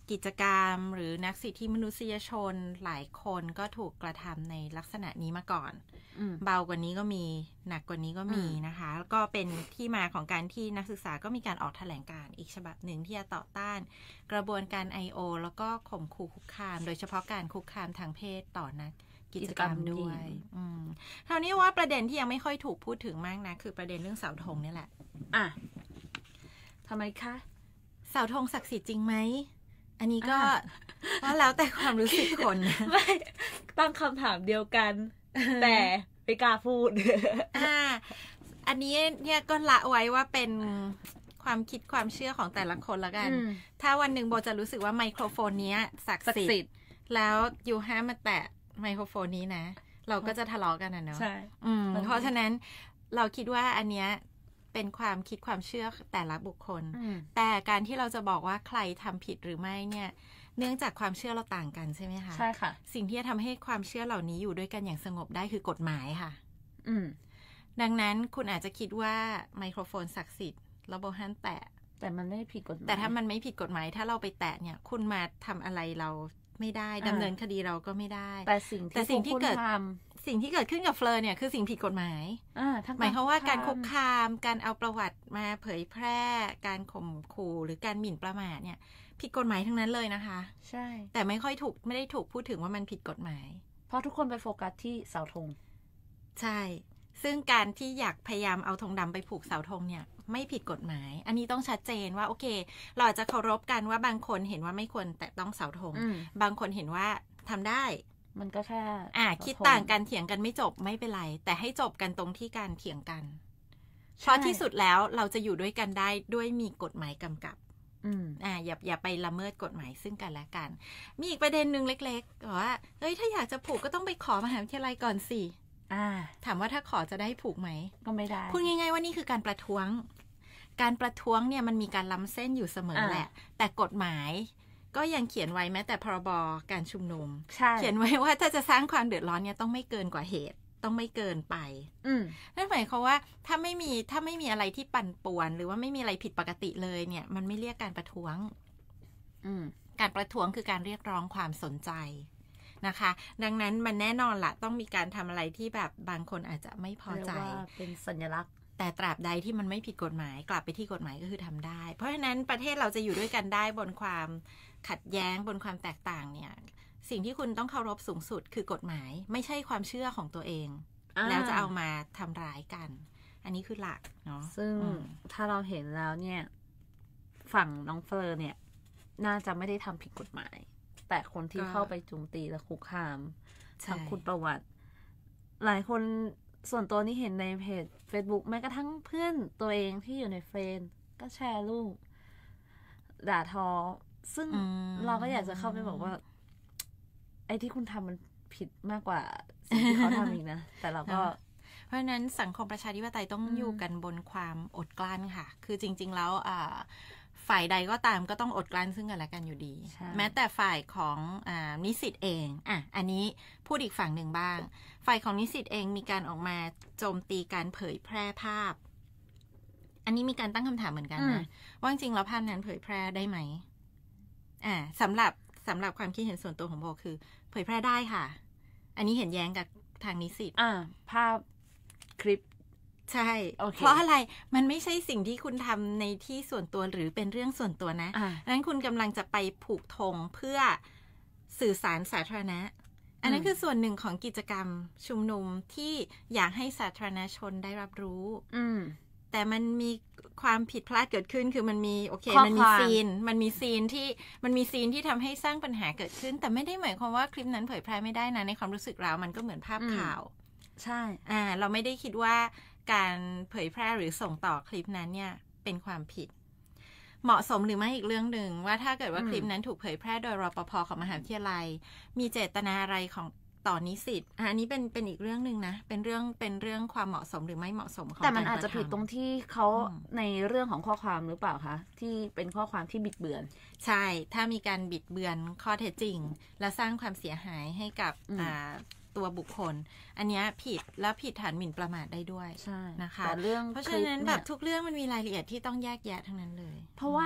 กิจกรรมหรือนักสิทธิมนุษยชนหลายคนก็ถูกกระทำในลักษณะนี้มาก่อนเบากว่านี้ก็มีหนักกว่านี้ก็มีนะคะแล้วก็เป็นที่มาของการที่นักศึกษาก็มีการออกแถลงการณ์อีกฉบับหนึ่งที่จะต่อต้านกระบวนการ ไอ โอ แล้วก็ข่มขู่คุกคามโดยเฉพาะการคุกคามทางเพศต่อนักกิจกรรมด้วยคราวนี้ว่าประเด็นที่ยังไม่ค่อยถูกพูดถึงมากนะคือประเด็นเรื่องเสาธงนี่แหละอ่ะทำไมคะเสาธงศักดิ์สิทธิ์จริงไหมอันนี้ก็ว่าแล้วแต่ความรู้สึกคนไม่ตั้งคำถามเดียวกันแต่ไม่กล้าพูดอ่าอันนี้เนี่ยก็ละไว้ว่าเป็นความคิดความเชื่อของแต่ละคนละกันถ้าวันหนึ่งโบจะรู้สึกว่าไมโครโฟนนี้ศักดิ์สิทธิ์แล้วยูห้ามมาแตะไมโครโฟนนี้นะเราก็จะทะเลาะกันนะเนาะใช่เพราะฉะนั้นเราคิดว่าอันเนี้ยเป็นความคิดความเชื่อแต่ละบุคคลแต่การที่เราจะบอกว่าใครทำผิดหรือไม่เนี่ยเนื่องจากความเชื่อเราต่างกันใช่ไหมคะใช่ค่ะสิ่งที่จะทำให้ความเชื่อเหล่านี้อยู่ด้วยกันอย่างสงบได้คือกฎหมายค่ะอืมดังนั้นคุณอาจจะคิดว่าไมโครโฟนศักดิ์สิทธิ์แล้วโบฮันแตะแต่มันไม่ผิดกฎหมายแต่ถ้ามันไม่ผิดกฎหมายถ้าเราไปแตะเนี่ยคุณมาทำอะไรเราไม่ได้ดำเนินคดีเราก็ไม่ได้แต่สิ่งแต่สิ่งที่เกิดสิ่งที่เกิดขึ้นกับเฟลอร์เนี่ยคือสิ่งผิดกฎหมายหมายความว่าการคุกคามการเอาประวัติมาเผยแพร่การข่มขู่หรือการหมิ่นประมาทเนี่ยผิดกฎหมายทั้งนั้นเลยนะคะใช่แต่ไม่ค่อยถูกไม่ได้ถูกพูดถึงว่ามันผิดกฎหมายเพราะทุกคนไปโฟกัสที่เสาธงใช่ซึ่งการที่อยากพยายามเอาธงดำไปผูกเสาธงเนี่ยไม่ผิดกฎหมายอันนี้ต้องชัดเจนว่าโอเคเราอาจจะเคารพกันว่าบางคนเห็นว่าไม่ควรแตะต้องเสาธงบางคนเห็นว่าทำได้มันก็แค่อ่าคิดต่างกันเถียงกันไม่จบไม่เป็นไรแต่ให้จบกันตรงที่การเถียงกันเพราะที่สุดแล้วเราจะอยู่ด้วยกันได้ด้วยมีกฎหมายกำกับอ่าอย่าอย่าไปละเมิดกฎหมายซึ่งกันและกันมีอีกประเด็นนึงเล็กๆว่าเฮ้ยถ้าอยากจะผูกก็ต้องไปขอมหาวิทยาลัยก่อนสิถามว่าถ้าขอจะได้ผูกไหมก็ไม่ได้พูดง่ายๆว่านี่คือการประท้วงการประท้วงเนี่ยมันมีการล้ำเส้นอยู่เสมอแหละแต่กฎหมายก็ยังเขียนไว้แม้แต่พรบการชุมนุมเขียนไว้ว่าถ้าจะสร้างความเดือดร้อนเนี่ยต้องไม่เกินกว่าเหตุต้องไม่เกินไปนั่นหมายความว่าถ้าไม่มีถ้าไม่มีอะไรที่ปั่นป่วนหรือว่าไม่มีอะไรผิดปกติเลยเนี่ยมันไม่เรียกการประท้วงการประท้วงคือการเรียกร้องความสนใจนะคะดังนั้นมันแน่นอนละต้องมีการทำอะไรที่แบบบางคนอาจจะไม่พอใจเป็นสัญลักษณ์แต่ตราบใดที่มันไม่ผิดกฎหมายกลับไปที่กฎหมายก็คือทำได้เพราะฉะนั้นประเทศเราจะอยู่ด้วยกันได้บนความขัดแย้งบนความแตกต่างเนี่ยสิ่งที่คุณต้องเคารพสูงสุดคือกฎหมายไม่ใช่ความเชื่อของตัวเองแล้วจะเอามาทำร้ายกันอันนี้คือหลักเนาะซึ่งถ้าเราเห็นแล้วเนี่ยฝั่งน้องเฟอร์เนี่ยน่าจะไม่ได้ทำผิดกฎหมายแต่คนที่เข้าไปจุมตีและคุกคามทั้งคุณประวัติหลายคนส่วนตัวนี่เห็นในเพจ Facebook แม้กระทั่งเพื่อนตัวเองที่อยู่ในเฟรนด์ก็แชร์รูปด่าทอซึ่งเราก็อยากจะเข้าไปบอกว่าไอ้ที่คุณทำมันผิดมากกว่าสิ่งที่เขาทำอีกนะแต่เราก็เพราะฉะนั้นสังคมประชาธิปไตยต้องอยู่กันบนความอดกลั้นค่ะคือจริงๆแล้วฝ่ายใดก็ตามก็ต้องอดกลั้นซึ่งกันและกันอยู่ดีแม้แต่ฝ่ายของอ่านิสิตเองอ่ะอันนี้พูดอีกฝั่งหนึ่งบ้างฝ่ายของนิสิตเองมีการออกมาโจมตีการเผยแพร่ภาพอันนี้มีการตั้งคำถามเหมือนกันนะว่าจริงๆแล้วภาพนั้นเผยแพร่ได้ไหมอ่าสำหรับสำหรับความคิดเห็นส่วนตัวของโบคือเผยแพร่ได้ค่ะอันนี้เห็นแย้งกับทางนิสิตอ่าภาพคลิปใช่ okay. เพราะอะไรมันไม่ใช่สิ่งที่คุณทำในที่ส่วนตัวหรือเป็นเรื่องส่วนตัวนะดังนั้นคุณกำลังจะไปผูกธงเพื่อสื่อสารสาธารณะอันนั้นคือส่วนหนึ่งของกิจกรรมชุมนุมที่อยากให้สาธารณชนได้รับรู้แต่มันมีความผิดพลาดเกิดขึ้นคือมันมีโอเคมันมีซีนมันมีซีนที่มันมีซีนที่ทำให้สร้างปัญหาเกิดขึ้นแต่ไม่ได้หมายความว่าคลิปนั้นเผยแพร่ไม่ได้นะในความรู้สึกเรามันก็เหมือนภาพข่าวใช่อ่าเราไม่ได้คิดว่าการเผยแพร่หรือส่งต่อคลิปนั้นเนี่ยเป็นความผิดเหมาะสมหรือไม่อีกเรื่องหนึ่งว่าถ้าเกิดว่าคลิปนั้นถูกเผยแพร่โดยรปภ.ของมหาวิทยาลัยมีเจตนาอะไรของต่อนิสิตอันนี้เป็นเป็นอีกเรื่องหนึ่งนะเป็นเรื่องเป็นเรื่องความเหมาะสมหรือไม่เหมาะสมของแต่มันอาจจะผิดตรงที่เขาในเรื่องของข้อความหรือเปล่าคะที่เป็นข้อความที่บิดเบือนใช่ถ้ามีการบิดเบือนข้อเท็จจริงและสร้างความเสียหายให้กับอ่าตัวบุคคลอันนี้ผิดแล้วผิดฐานหมิ่นประมาทได้ด้วยนะคะแต่เรื่องเพราะฉะนั้นแบบทุกเรื่องมันมีรายละเอียดที่ต้องแยกแยะทั้งนั้นเลยเพราะว่า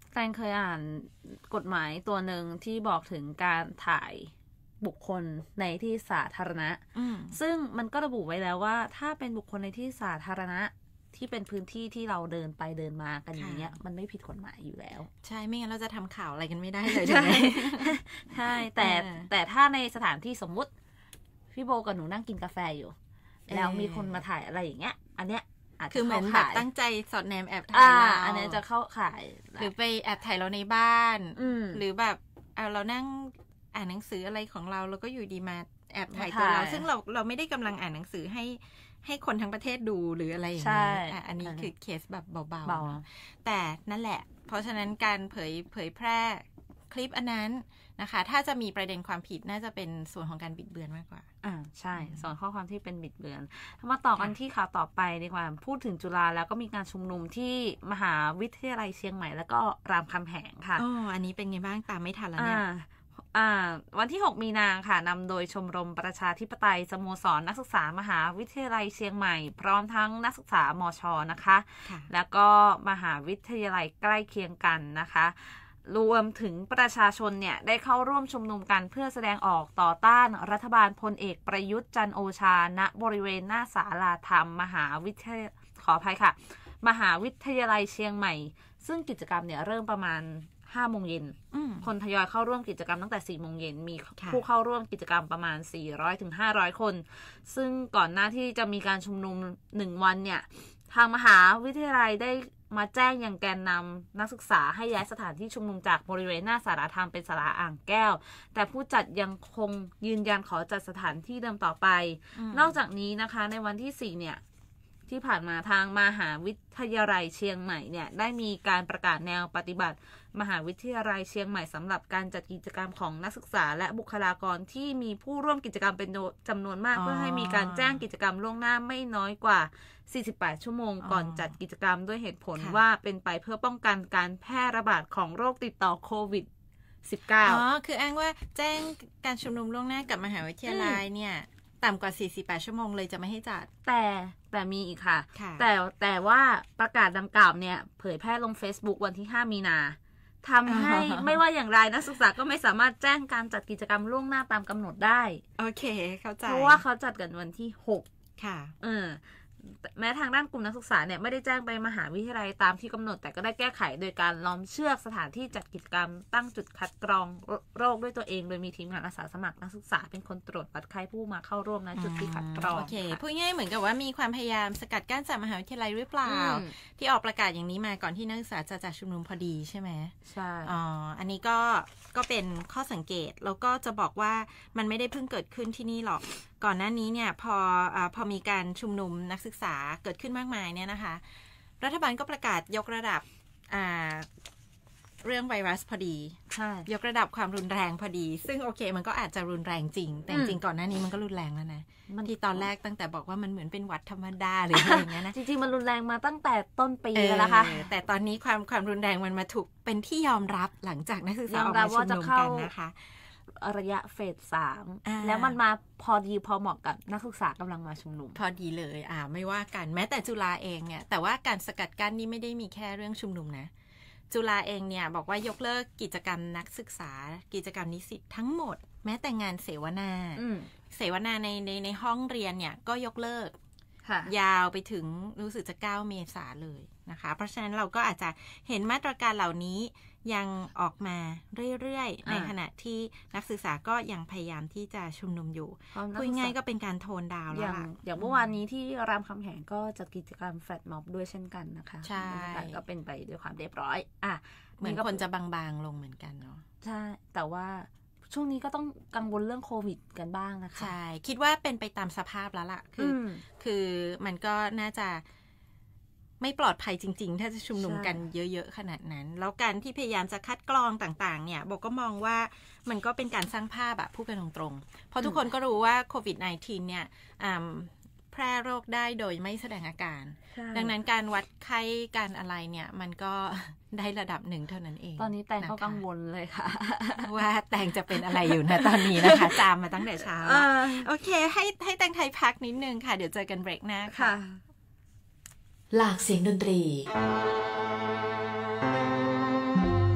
แตงเคยอ่านกฎหมายตัวหนึ่งที่บอกถึงการถ่ายบุคคลในที่สาธารณะซึ่งมันก็ระบุไว้แล้วว่าถ้าเป็นบุคคลในที่สาธารณะที่เป็นพื้นที่ที่เราเดินไปเดินมากันอย่างเงี้ยมันไม่ผิดกฎหมายอยู่แล้วใช่ไม่งั้นเราจะทำข่าวอะไรกันไม่ได้เลยใช่ใช่แต่แต่ถ้าในสถานที่สมมุติพี่โบกับหนูนั่งกินกาแฟอยู่แล้วมีคนมาถ่ายอะไรอย่างเงี้ยอันเนี้ยคือเหมือนแบบตั้งใจสอดแนมแอบถ่ายเราอันนี้จะเข้าข่ายหรือไปแอบถ่ายเราในบ้านหรือแบบเรานั่งอ่านหนังสืออะไรของเราแล้วก็อยู่ดีมาแอบถ่ายตัวเราซึ่งเราเราไม่ได้กำลังอ่านหนังสือให้ให้คนทั้งประเทศดูหรืออะไรอย่างนี้อันนี้คือเคสแบบเบาๆแต่นั่นแหละเพราะฉะนั้นการเผยเผยแพร่คลิปอันนั้นนะคะถ้าจะมีประเด็นความผิดน่าจะเป็นส่วนของการบิดเบือนมากกว่าอ่าใช่ส่วนข้อความที่เป็นบิดเบือนมาต่อกันที่ข่าวต่อไปดีกว่าพูดถึงจุฬาแล้วก็มีการชุมนุมที่มหาวิทยาลัยเชียงใหม่แล้วก็รามคำแหงค่ะอ๋ออันนี้เป็นไงบ้างตามไม่ทันแล้วเนี่ยวันที่หกมีนาค่ะนำโดยชมรมประชาธิปไตยสโมสรนักศึกษามหาวิทยาลัยเชียงใหม่พร้อมทั้งนักศึกษามช.นะคะแล้วก็มหาวิทยาลัยใกล้เคียงกันนะคะรวมถึงประชาชนเนี่ยได้เข้าร่วมชุมนุมกันเพื่อแสดงออกต่อต้านรัฐบาลพลเอกประยุทธ์จันทร์โอชาณบริเวณหน้าศาลาธรรมมหาวิทยาขออภัยค่ะมหาวิทยาลัยเชียงใหม่ซึ่งกิจกรรมเนี่ยเริ่มประมาณห้าโมงเย็นคนทยอยเข้าร่วมกิจกรรมตั้งแต่สี่โมงเย็นมีผู้เข้าร่วมกิจกรรมประมาณสี่ร้อยถึงห้าร้อยคนซึ่งก่อนหน้าที่จะมีการชุมนุมหนึ่งวันเนี่ยทางมหาวิทยาลัยได้มาแจ้งอย่างแกนนำนักศึกษาให้ย้ายสถานที่ชุมนุมจากบริเวณหน้าศาลาธรรมเป็นศาลาอ่างแก้วแต่ผู้จัดยังคงยืนยันขอจัดสถานที่เดิมต่อไปนอกจากนี้นะคะในวันที่สี่เนี่ยที่ผ่านมาทางมหาวิทยาลัยเชียงใหม่เนี่ยได้มีการประกาศแนวปฏิบัติมหาวิทยาลัยเชียงใหม่สำหรับการจัดกิจกรรมของนักศึกษาและบุคลากรที่มีผู้ร่วมกิจกรรมเป็นจำนวนมากเพื่อให้มีการแจ้งกิจกรรมล่วงหน้าไม่น้อยกว่าสี่สิบแปดชั่วโมงก่อนจัดกิจกรรมด้วยเหตุผลว่าเป็นไปเพื่อป้องกันการแพร่ระบาดของโรคติดต่อโควิด สิบเก้าอ๋อคืออ้างว่าแจ้งการชุมนุมล่วงหน้ากับมหาวิทยาลัยเนี่ยต่ำกว่าสี่สิบแปดชั่วโมงเลยจะไม่ให้จัดแต่แต่มีอีกค่ะแต่แต่ว่าประกาศดังกล่าวเนี่ยเผยแพร่ลง Facebook วันที่ห้ามีนาทำให้ไม่ว่าอย่างไรนักศึกษาก็ไม่สามารถแจ้งการจัดกิจกรรมล่วงหน้าตามกำหนดได้โอเคเข้าใจเพราะว่าเขาจัดกันวันที่หกค่ะเออแม้ทางด้านกลุ่มนักศึกษาเนี่ยไม่ได้แจ้งไปมหาวิทยาลัยตามที่กำหนดแต่ก็ได้แก้ไขโดยการล้อมเชือกสถานที่จัดกิจกรรมตั้งจุดคัดกรองโรคด้วยตัวเองโดยมีทีมงานอาสาสมัครนักศึกษาเป็นคนตรวจวัดไข้ผู้มาเข้าร่วมณจุดที่คัดกรองโอเคพูดง่ายเหมือนกับว่ามีความพยายามสกัดกั้นจากมหาวิทยาลัยหรือเปล่าที่ออกประกาศอย่างนี้มาก่อนที่นักศึกษาจะจัดชุมนุมพอดีใช่ไหมใช่อ๋ออันนี้ก็ก็เป็นข้อสังเกตแล้วก็จะบอกว่ามันไม่ได้เพิ่งเกิดขึ้นที่นี่หรอกก่อนหน้านี้เนี่ยพออ่าพอมีการชุมนุมนักศึกษาเกิดขึ้นมากมายเนี่ยนะคะรัฐบาลก็ประกาศยกระดับอ่าเรื่องไวรัสพอดียกระดับความรุนแรงพอดีซึ่งโอเคมันก็อาจจะรุนแรงจริงแต่จริงก่อนหน้านี้มันก็รุนแรงแล้วนะที่ตอนแรกตั้งแต่บอกว่ามันเหมือนเป็นหวัดธรรมดาหรืออะไรอย่างเงี้ยนะจริงๆมันรุนแรงมาตั้งแต่ต้นปีแล้วนะคะแต่ตอนนี้ความความรุนแรงมันมาถูกเป็นที่ยอมรับหลังจากนักศึกษาออกมาชุมนุมกันนะคะระยะเฟสสามแล้วมันมาพอดีพอเหมาะกับนักศึกษากำลังมาชุมนุมพอดีเลยอ่าไม่ว่ากันแม้แต่จุฬาเองเนี่ยแต่ว่าการสกัดกั้นนี่ไม่ได้มีแค่เรื่องชุมนุมนะจุฬาเองเนี่ยบอกว่ายกเลิกกิจกรรมนักศึกษากิจกรรมนิสิตทั้งหมดแม้แต่งานเสวนาเสวนาในในในห้องเรียนเนี่ยก็ยกเลิกยาวไปถึงรู้สึกจะเก้าเมษายนเลยนะคะเพราะฉะนั้นเราก็อาจจะเห็นมาตรการเหล่านี้ยังออกมาเรื่อยๆในขณะที่นักศึกษาก็ยังพยายามที่จะชุมนุมอยู่พูดง่ายก็เป็นการโทนดาวแล้วอย่างเมื่อวานนี้ที่รามคำแหงก็จัดกิจกรรมแฟลชม็อบด้วยเช่นกันนะคะใช่ก็เป็นไปด้วยความเรียบร้อยอ่ะเหมือนคนจะบางๆลงเหมือนกันเนาะใช่แต่ว่าช่วงนี้ก็ต้องกังวลเรื่องโควิดกันบ้างนะคะใช่คิดว่าเป็นไปตามสภาพแล้วล่ะคือคือมันก็น่าจะไม่ปลอดภัยจริงๆถ้าจะชุมนุมกันเยอะๆขนาดนั้นแล้วการที่พยายามจะคัดกรองต่างๆเนี่ยบอกก็มองว่ามันก็เป็นการสร้างภาพแบบพูดกันตรงๆเพราะทุกคนก็รู้ว่าโควิด สิบเก้า เนี่ยแพร่โรคได้โดยไม่แสดงอาการดังนั้นการวัดไข้การอะไรเนี่ยมันก็ได้ระดับหนึ่งเท่านั้นเองตอนนี้แตงก็กังวลเลยค่ะว่าแตงจะเป็นอะไรอยู่นะตอนนี้นะคะจามมาตั้งแต่เช้าโอเคให้ให้แตงไทยพักนิดนึงค่ะเดี๋ยวเจอกันเบรกหน้าค่ะหลากเสียงดนตรี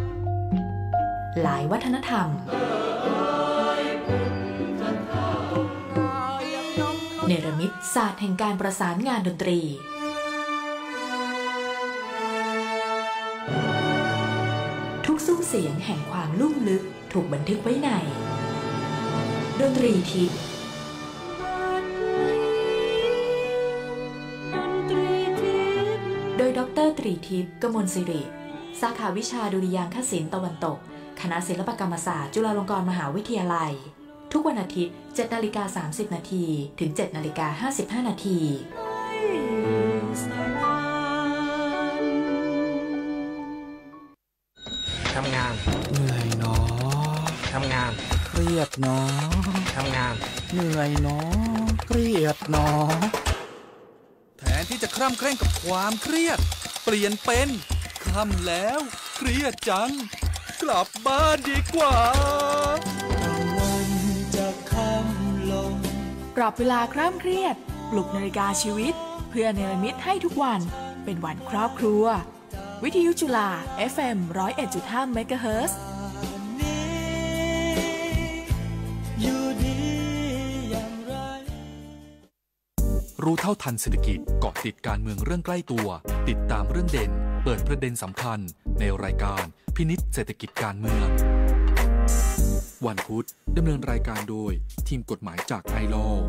หลายวัฒนธรรมเนรมิตศาสตร์แห่งการประสานงานดนตรีทุกซุ้มเสียงแห่งความลุ่มลึกถูกบันทึกไว้ในดนตรีทิพย์โดยดร.ตรีทิพย์กมลศิริสาขาวิชาดุริยางคศิลป์ตะวันตกคณะศิลปกรรมศาสตร์จุฬาลงกรณ์มหาวิทยาลัยทุกวันอาทิตย์ เจ็ดนาฬิกาสามสิบนาทีถึง เจ็ดนาฬิกาห้าสิบห้านาทีทำงานเหนื่อยเนาะทำงานเครียดเนาะทำงานเหนื่อยเนาะเครียดเนาะแทนที่จะคร่ำเคร่งกับความเครียดเปลี่ยนเป็นค่ำแล้วเครียดจังกลับบ้านดีกว่าวันจะค่ำลงปรับเวลาคร่ำเครียดปลุกนาฬิกาชีวิตเพื่อเนรมิตให้ทุกวันเป็นวันครอบครัววิทยุจุฬา เอฟ เอ็ม หนึ่งศูนย์เอ็ดจุดห้า เมกะเฮิรตซ์รู้เท่าทันเศรษฐกิจเกาะติดการเมืองเรื่องใกล้ตัวติดตามเรื่องเด่นเปิดประเด็นสำคัญในรายการพินิจเศรษฐกิจการเมืองวันพุธดำเนินรายการโดยทีมกฎหมายจากไอลอว์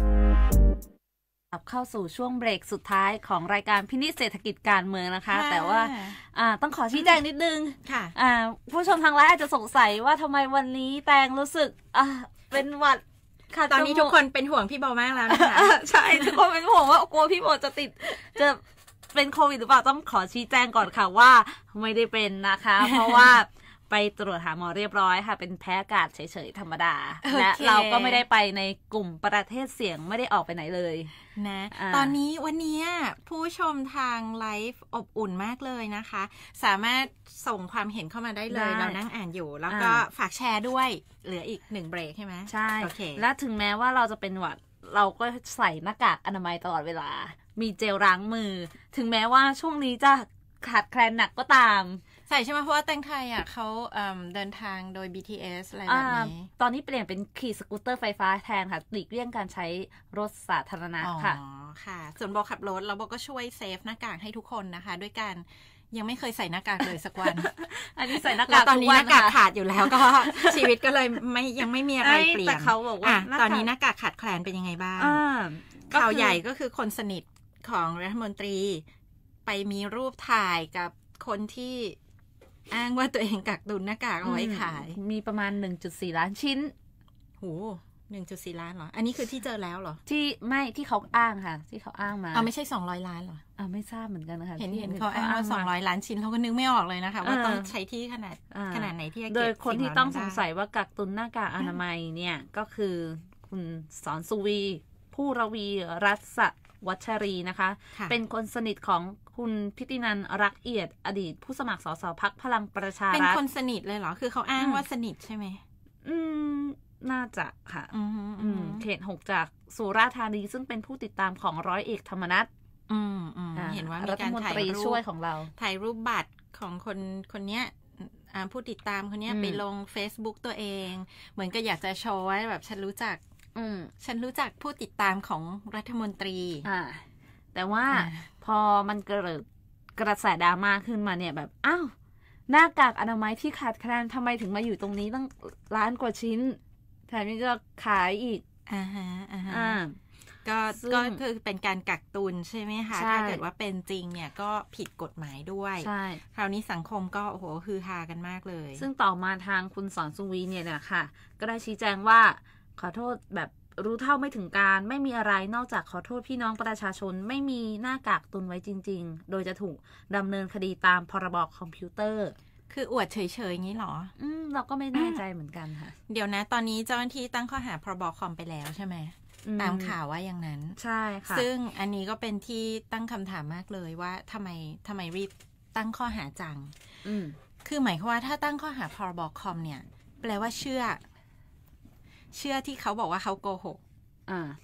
เข้าสู่ช่วงเบรกสุดท้ายของรายการพินิจเศรษฐกิจการเมืองนะคะแต่ว่าต้องขอชี้แจงนิดนึงผู้ชมทางไลน์อาจจะสงสัยว่าทำไมวันนี้แตงรู้สึกเป็นหวัดตอนนี้ทุกคนเป็นห่วงพี่โบมากแล้วนะคะใช่ทุกคนเป็นห่วงว่ากลัวพี่โบจะติดจะเป็นโควิดหรือเปล่าต้องขอชี้แจงก่อนค่ะว่าไม่ได้เป็นนะคะเพราะว่าไปตรวจหาหมอเรียบร้อยค่ะเป็นแพ้อากาศเฉยๆธรรมดา okay. และเราก็ไม่ได้ไปในกลุ่มประเทศเสี่ยงไม่ได้ออกไปไหนเลยนะตอนนี้วันนี้ผู้ชมทางไลฟ์อบอุ่นมากเลยนะคะสามารถส่งความเห็นเข้ามาได้เลยเรานั่งอ่านอยู่แล้วก็ฝากแชร์ด้วยเหลืออีกหนึ่งเบรกใช่ไหมใช่ okay. และถึงแม้ว่าเราจะเป็นหวัดเราก็ใส่หน้ากากอนามัยตลอดเวลามีเจลล้างมือถึงแม้ว่าช่วงนี้จะขาดแคลนหนักก็ตามใส่ใช่ไหมเพราะว่าแตงไทยอ่ะเขาเดินทางโดย บี ที เอส อะไรแบบนี้ตอนนี้เปลี่ยนเป็นขี่สกูตเตอร์ไฟฟ้าแทนค่ะหลีกเลี่ยงการใช้รถสาธารณะค่ะอ๋อค่ะส่วนโบขับรถแล้วโบก็ช่วยเซฟหน้ากากให้ทุกคนนะคะด้วยการยังไม่เคยใส่หน้ากากเลยสักวันอันนี้ใส่หน้ากากตอนนี้หน้ากากขาดอยู่แล้วก็ชีวิตก็เลยไม่ยังไม่มีอะไรเปลี่ยนแต่เขาบอกว่าตอนนี้หน้ากากขาดแคลนเป็นยังไงบ้างข่าวใหญ่ก็คือคนสนิทของรัฐมนตรีไปมีรูปถ่ายกับคนที่อ้างว่าตัวเองกักตุนหน้ากากเอาไว้ขายมีประมาณ หนึ่งจุดสี่ ล้านชิ้นโห หนึ่งจุดสี่ ล้านเหรออันนี้คือที่เจอแล้วเหรอที่ไม่ที่เขาอ้างค่ะที่เขาอ้างมาอ๋อไม่ใช่สองร้อยล้านเหรออ่าไม่ทราบเหมือนกันนะคะเห็นเห็นเขาอ้างว่าสองร้อยล้านชิ้นเราก็นึกไม่ออกเลยนะคะว่าต้องใช้ที่ขนาดขนาดไหนที่จะเก็บโดยคนที่ต้องสงสัยว่ากักตุนหน้ากากอนามัยเนี่ยก็คือคุณสอนสุวีผู้ระวีรัศวัชรีนะคะเป็นคนสนิทของคุณพิตินันท์รักเอียดอดีตผู้สมัครสสพรรคพลังประชารัฐเป็นคนสนิทเลยเหรอคือเขาอ้างว่าสนิทใช่ไหมอืมน่าจะค่ะเขตหกจากสุราษฎร์ธานีซึ่งเป็นผู้ติดตามของร้อยเอกธรรมนัสอืมเห็นว่ามีการถ่ายรูปช่วยของเราถ่ายรูปบัตรของคนคนเนี้ยผู้ติดตามคนเนี้ยไปลง Facebook ตัวเองเหมือนก็อยากจะโชว์ว่าแบบฉันรู้จักฉันรู้จักผู้ติดตามของรัฐมนตรีอ่าแต่ว่าพอมันเกิดกระแสดราม่าขึ้นมาเนี่ยแบบอ้าวหน้ากากอนามัยที่ขาดแคลนทำไมถึงมาอยู่ตรงนี้ตั้งล้านกว่าชิ้นแถมยังจะขายอีกอ่าฮะอ่าฮะก็ก็คือเป็นการกักตุนใช่ไหมคะถ้าเกิดว่าเป็นจริงเนี่ยก็ผิดกฎหมายด้วยใช่คราวนี้สังคมก็โอ้โหฮือฮากันมากเลยซึ่งต่อมาทางคุณสอนสุวีเนี่ยนะค่ะก็ได้ชี้แจงว่าขอโทษแบบรู้เท่าไม่ถึงการไม่มีอะไรนอกจากขอโทษพี่น้องประชาชนไม่มีหน้ากากตุนไว้จริงๆโดยจะถูกดำเนินคดีตามพรบคอมพิวเตอร์คืออวดเฉยๆอย่างนี้หรออืมเราก็ไม่แน่ใจเหมือนกันค่ะเดี๋ยวนะตอนนี้เจ้าหน้าที่ตั้งข้อหาพรบคอมไปแล้วใช่ไหมตามข่าวว่าอย่างนั้นใช่ค่ะซึ่งอันนี้ก็เป็นที่ตั้งคำถามมากเลยว่าทำไมทำไมรีบตั้งข้อหาจังคือหมายความว่าถ้าตั้งข้อหาพรบคอมเนี่ยแปลว่าเชื่อเชื่อที่เขาบอกว่าเขาโกหกอ่า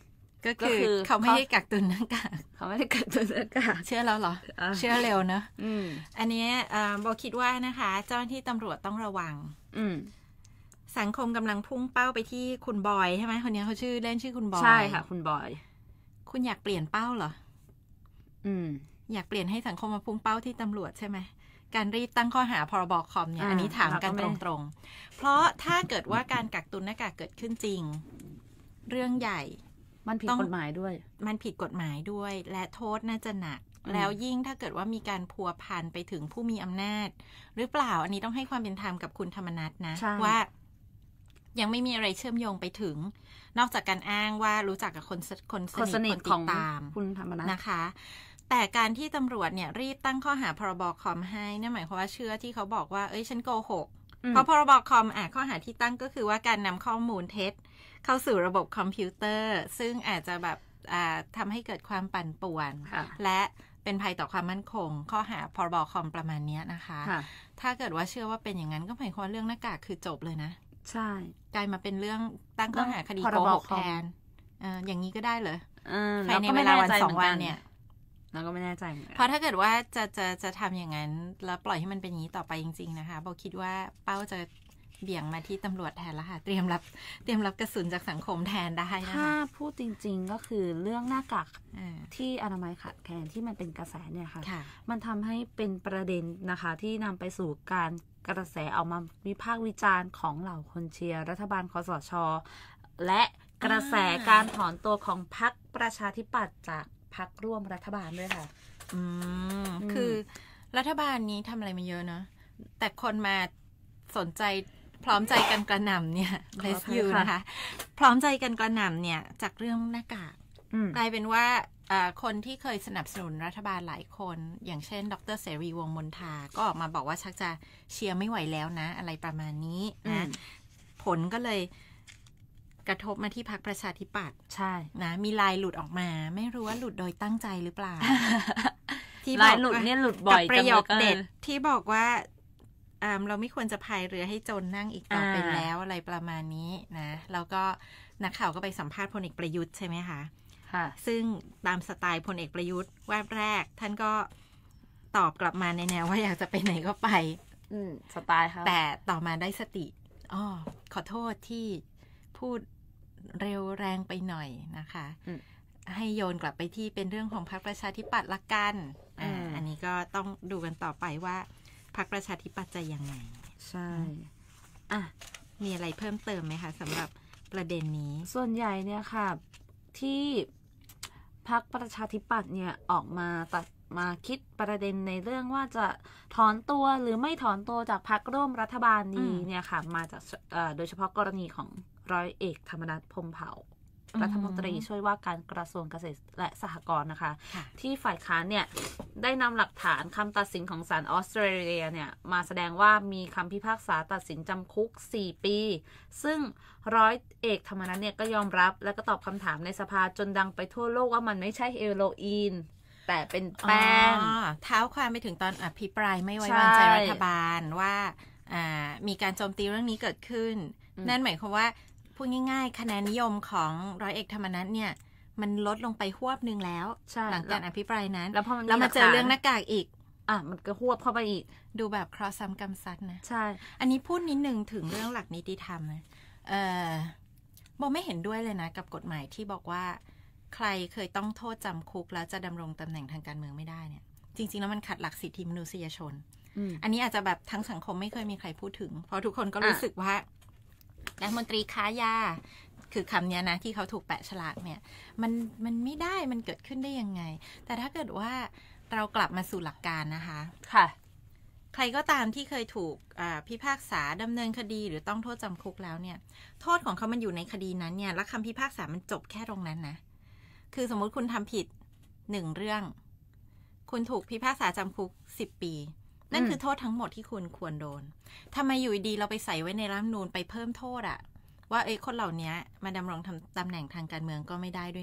ก็คือเขาไม่ได้กักตุนหน้ากากเขาไม่ได้กักตุนหน้ากากเชื่อแล้วเหรอเชื่อเร็วเนอะอันนี้โบคิดว่านะคะเจ้าหน้าที่ตำรวจต้องระวังสังคมกำลังพุ่งเป้าไปที่คุณบอยใช่ไหมคนนี้เขาชื่อเล่นชื่อคุณบอยใช่ค่ะคุณบอยคุณอยากเปลี่ยนเป้าเหรออืมอยากเปลี่ยนให้สังคมมาพุ่งเป้าที่ตำรวจใช่ไหมการรีบตั้งข้อหาพรบคอมเนี่ยอันนี้ถามกันตรงๆเพราะถ้าเกิดว่าการกักตุนหน้ากากเกิดขึ้นจริงเรื่องใหญ่มันผิดกฎหมายด้วยมันผิดกฎหมายด้วยและโทษน่าจะหนักแล้วยิ่งถ้าเกิดว่ามีการพัวพันไปถึงผู้มีอำนาจหรือเปล่าอันนี้ต้องให้ความเป็นธรรมกับคุณธรรมนัสนะว่ายังไม่มีอะไรเชื่อมโยงไปถึงนอกจากการอ้างว่ารู้จักกับคนคนสนิทคนติดตามคุณธรรมนัสนะคะแต่การที่ตำรวจเนี่ยรีบตั้งข้อหาพรบคอมให้นั่นหมายความว่าเชื่อที่เขาบอกว่าเอ้ยฉันโกหกเพราะพรบคอมอ่ะข้อหาที่ตั้งก็คือว่าการนำข้อมูลเท็จเข้าสู่ระบบคอมพิวเตอร์ซึ่งอาจจะแบบทำให้เกิดความปั่นป่วนและเป็นภัยต่อความมั่นคงข้อหาพรบคอมประมาณนี้นะคะถ้าเกิดว่าเชื่อว่าเป็นอย่างนั้นก็หมายความว่าเรื่องหน้ากากคือจบเลยนะใช่กลายมาเป็นเรื่องตั้งข้อหาคดีโกหกแทนอย่างนี้ก็ได้เลยภายในเวลาวันสองวันเนี่ยเราก็ไม่แน่ใจเหมือนกันเพราะถ้าเกิดว่าจะจะจะทำอย่างนั้นแล้วปล่อยให้มันเป็นอย่างนี้ต่อไปจริงๆนะคะโบคิดว่าเป้าจะเบี่ยงมาที่ตำรวจแทนแล้วค่ะเตรียมรับเตรียมรับกระสุนจากสังคมแทนได้นะคะถ้าพูดจริงๆก็คือเรื่องหน้ากากที่อนามัยขาดแคลนที่มันเป็นกระแสเนี่ยค่ะมันทำให้เป็นประเด็นนะคะที่นำไปสู่การกระแสออกมาวิพากษ์วิจารณ์ของเหล่าคนเชียร์รัฐบาลคสช.และกระแสการถอนตัวของพรรคประชาธิปัตย์จากพรรคร่วมรัฐบาลด้วยค่ะอืมคือรัฐบาลนี้ทำอะไรมาเยอะเนาะแต่คนมาสนใจพร้อมใจกันกระหน่ำเนี่ยเลสยูนะคะพร้อมใจกันกระหน่ำเนี่ยจากเรื่องหน้ากากกลายเป็นว่าคนที่เคยสนับสนุนรัฐบาลหลายคนอย่างเช่นดร.เสรีวงศ์มนทาก็ออกมาบอกว่าชักจะเชียร์ไม่ไหวแล้วนะอะไรประมาณนี้นะผลก็เลยกระทบมาที่พรรคประชาธิปัตย์ใช่นะมีลายหลุดออกมาไม่รู้ว่าหลุดโดยตั้งใจหรือเปล่าที่ลายหลุดเนี่ยหลุดบ่อยประโยคเด็ดที่บอกว่าเราไม่ควรจะพายเรือให้จนนั่งอีกต่อไปแล้วอะไรประมาณนี้นะแล้วก็นักข่าวก็ไปสัมภาษณ์พลเอกประยุทธ์ใช่ไหมคะค่ะซึ่งตามสไตล์พลเอกประยุทธ์แวบแรกท่านก็ตอบกลับมาในแนวว่าอยากจะไปไหนก็ไปอืมสไตล์ค่ะแต่ต่อมาได้สติอ้อขอโทษที่พูดเร็วแรงไปหน่อยนะคะให้โยนกลับไปที่เป็นเรื่องของพรรคประชาธิปัตย์ละกันอ่าอันนี้ก็ต้องดูกันต่อไปว่าพรรคประชาธิปัตย์จะยังไงใช่อ่ะมีอะไรเพิ่มเติมไหมคะสำหรับประเด็นนี้ส่วนใหญ่เนี่ยค่ะที่พรรคประชาธิปัตย์เนี่ยออกมาตัดมาคิดประเด็นในเรื่องว่าจะถอนตัวหรือไม่ถอนตัวจากพรรคร่วมรัฐบาลนี้เนี่ยค่ะมาจากโดยเฉพาะกรณีของร้อยเอกธรรมนัสพรหมเผ่ารัฐมนตรีช่วยว่าการกระทรวงเกษตรและสหกรณ์นะคะที่ฝ่ายค้านเนี่ยได้นำหลักฐานคำตัดสินของศาลออสเตรเลียเนี่ยมาแสดงว่ามีคำพิพากษาตัดสินจำคุกสี่ปีซึ่งร้อยเอกธรรมนัสเนี่ยก็ยอมรับและก็ตอบคำถามในสภาจนดังไปทั่วโลกว่ามันไม่ใช่เฮโรอีนแต่เป็นแป้งเท้าความไปถึงตอนอภิปรายไม่ไว้วางใจรัฐบาลว่ามีการโจมตีเรื่องนี้เกิดขึ้นนั่นหมายความว่าพูดง่ายๆคะแนนนิยมของร้อยเอกธรรมนัสเนี่ยมันลดลงไปหวบนึงแล้วหลังการอภิปรายนั้นแล้วพอมันมาเจอเรื่องหน้ากากอีกอ่ะมันก็หวบเข้าไปอีกดูแบบครอสซ้ำกรรมซัดนะใช่อันนี้พูดนิดนึงถึงเรื่องหลักนิติธรรมนะเออโบไม่เห็นด้วยเลยนะกับกฎหมายที่บอกว่าใครเคยต้องโทษจำคุกแล้วจะดำรงตำแหน่งทางการเมืองไม่ได้เนี่ยจริงๆแล้วมันขัดหลักสิทธิมนุษยชนอันนี้อาจจะแบบทั้งสังคมไม่เคยมีใครพูดถึงเพราะทุกคนก็รู้สึกว่ารัฐมนตรีค้ายาคือคำนี้นะที่เขาถูกแปะฉลากเนี่ยมันมันไม่ได้มันเกิดขึ้นได้ยังไงแต่ถ้าเกิดว่าเรากลับมาสู่หลักการนะคะค่ะใครก็ตามที่เคยถูกพิพากษาดำเนินคดีหรือต้องโทษจำคุกแล้วเนี่ยโทษของเขามันอยู่ในคดีนั้นเนี่ยและคำพิพากษามันจบแค่ตรงนั้นนะคือสมมุติคุณทำผิดหนึ่งเรื่องคุณถูกพิพากษาจำคุกสิบปีนั่นคือโทษทั้งหมดที่คุณควรโดนทำไมอยู่ดีเราไปใส่ไว้ในรัฐธรรมนูญไปเพิ่มโทษอะว่าเอ้ยคนเหล่านี้มาดำรงตำแหน่งทางการเมืองก็ไม่ได้ด้วยนะ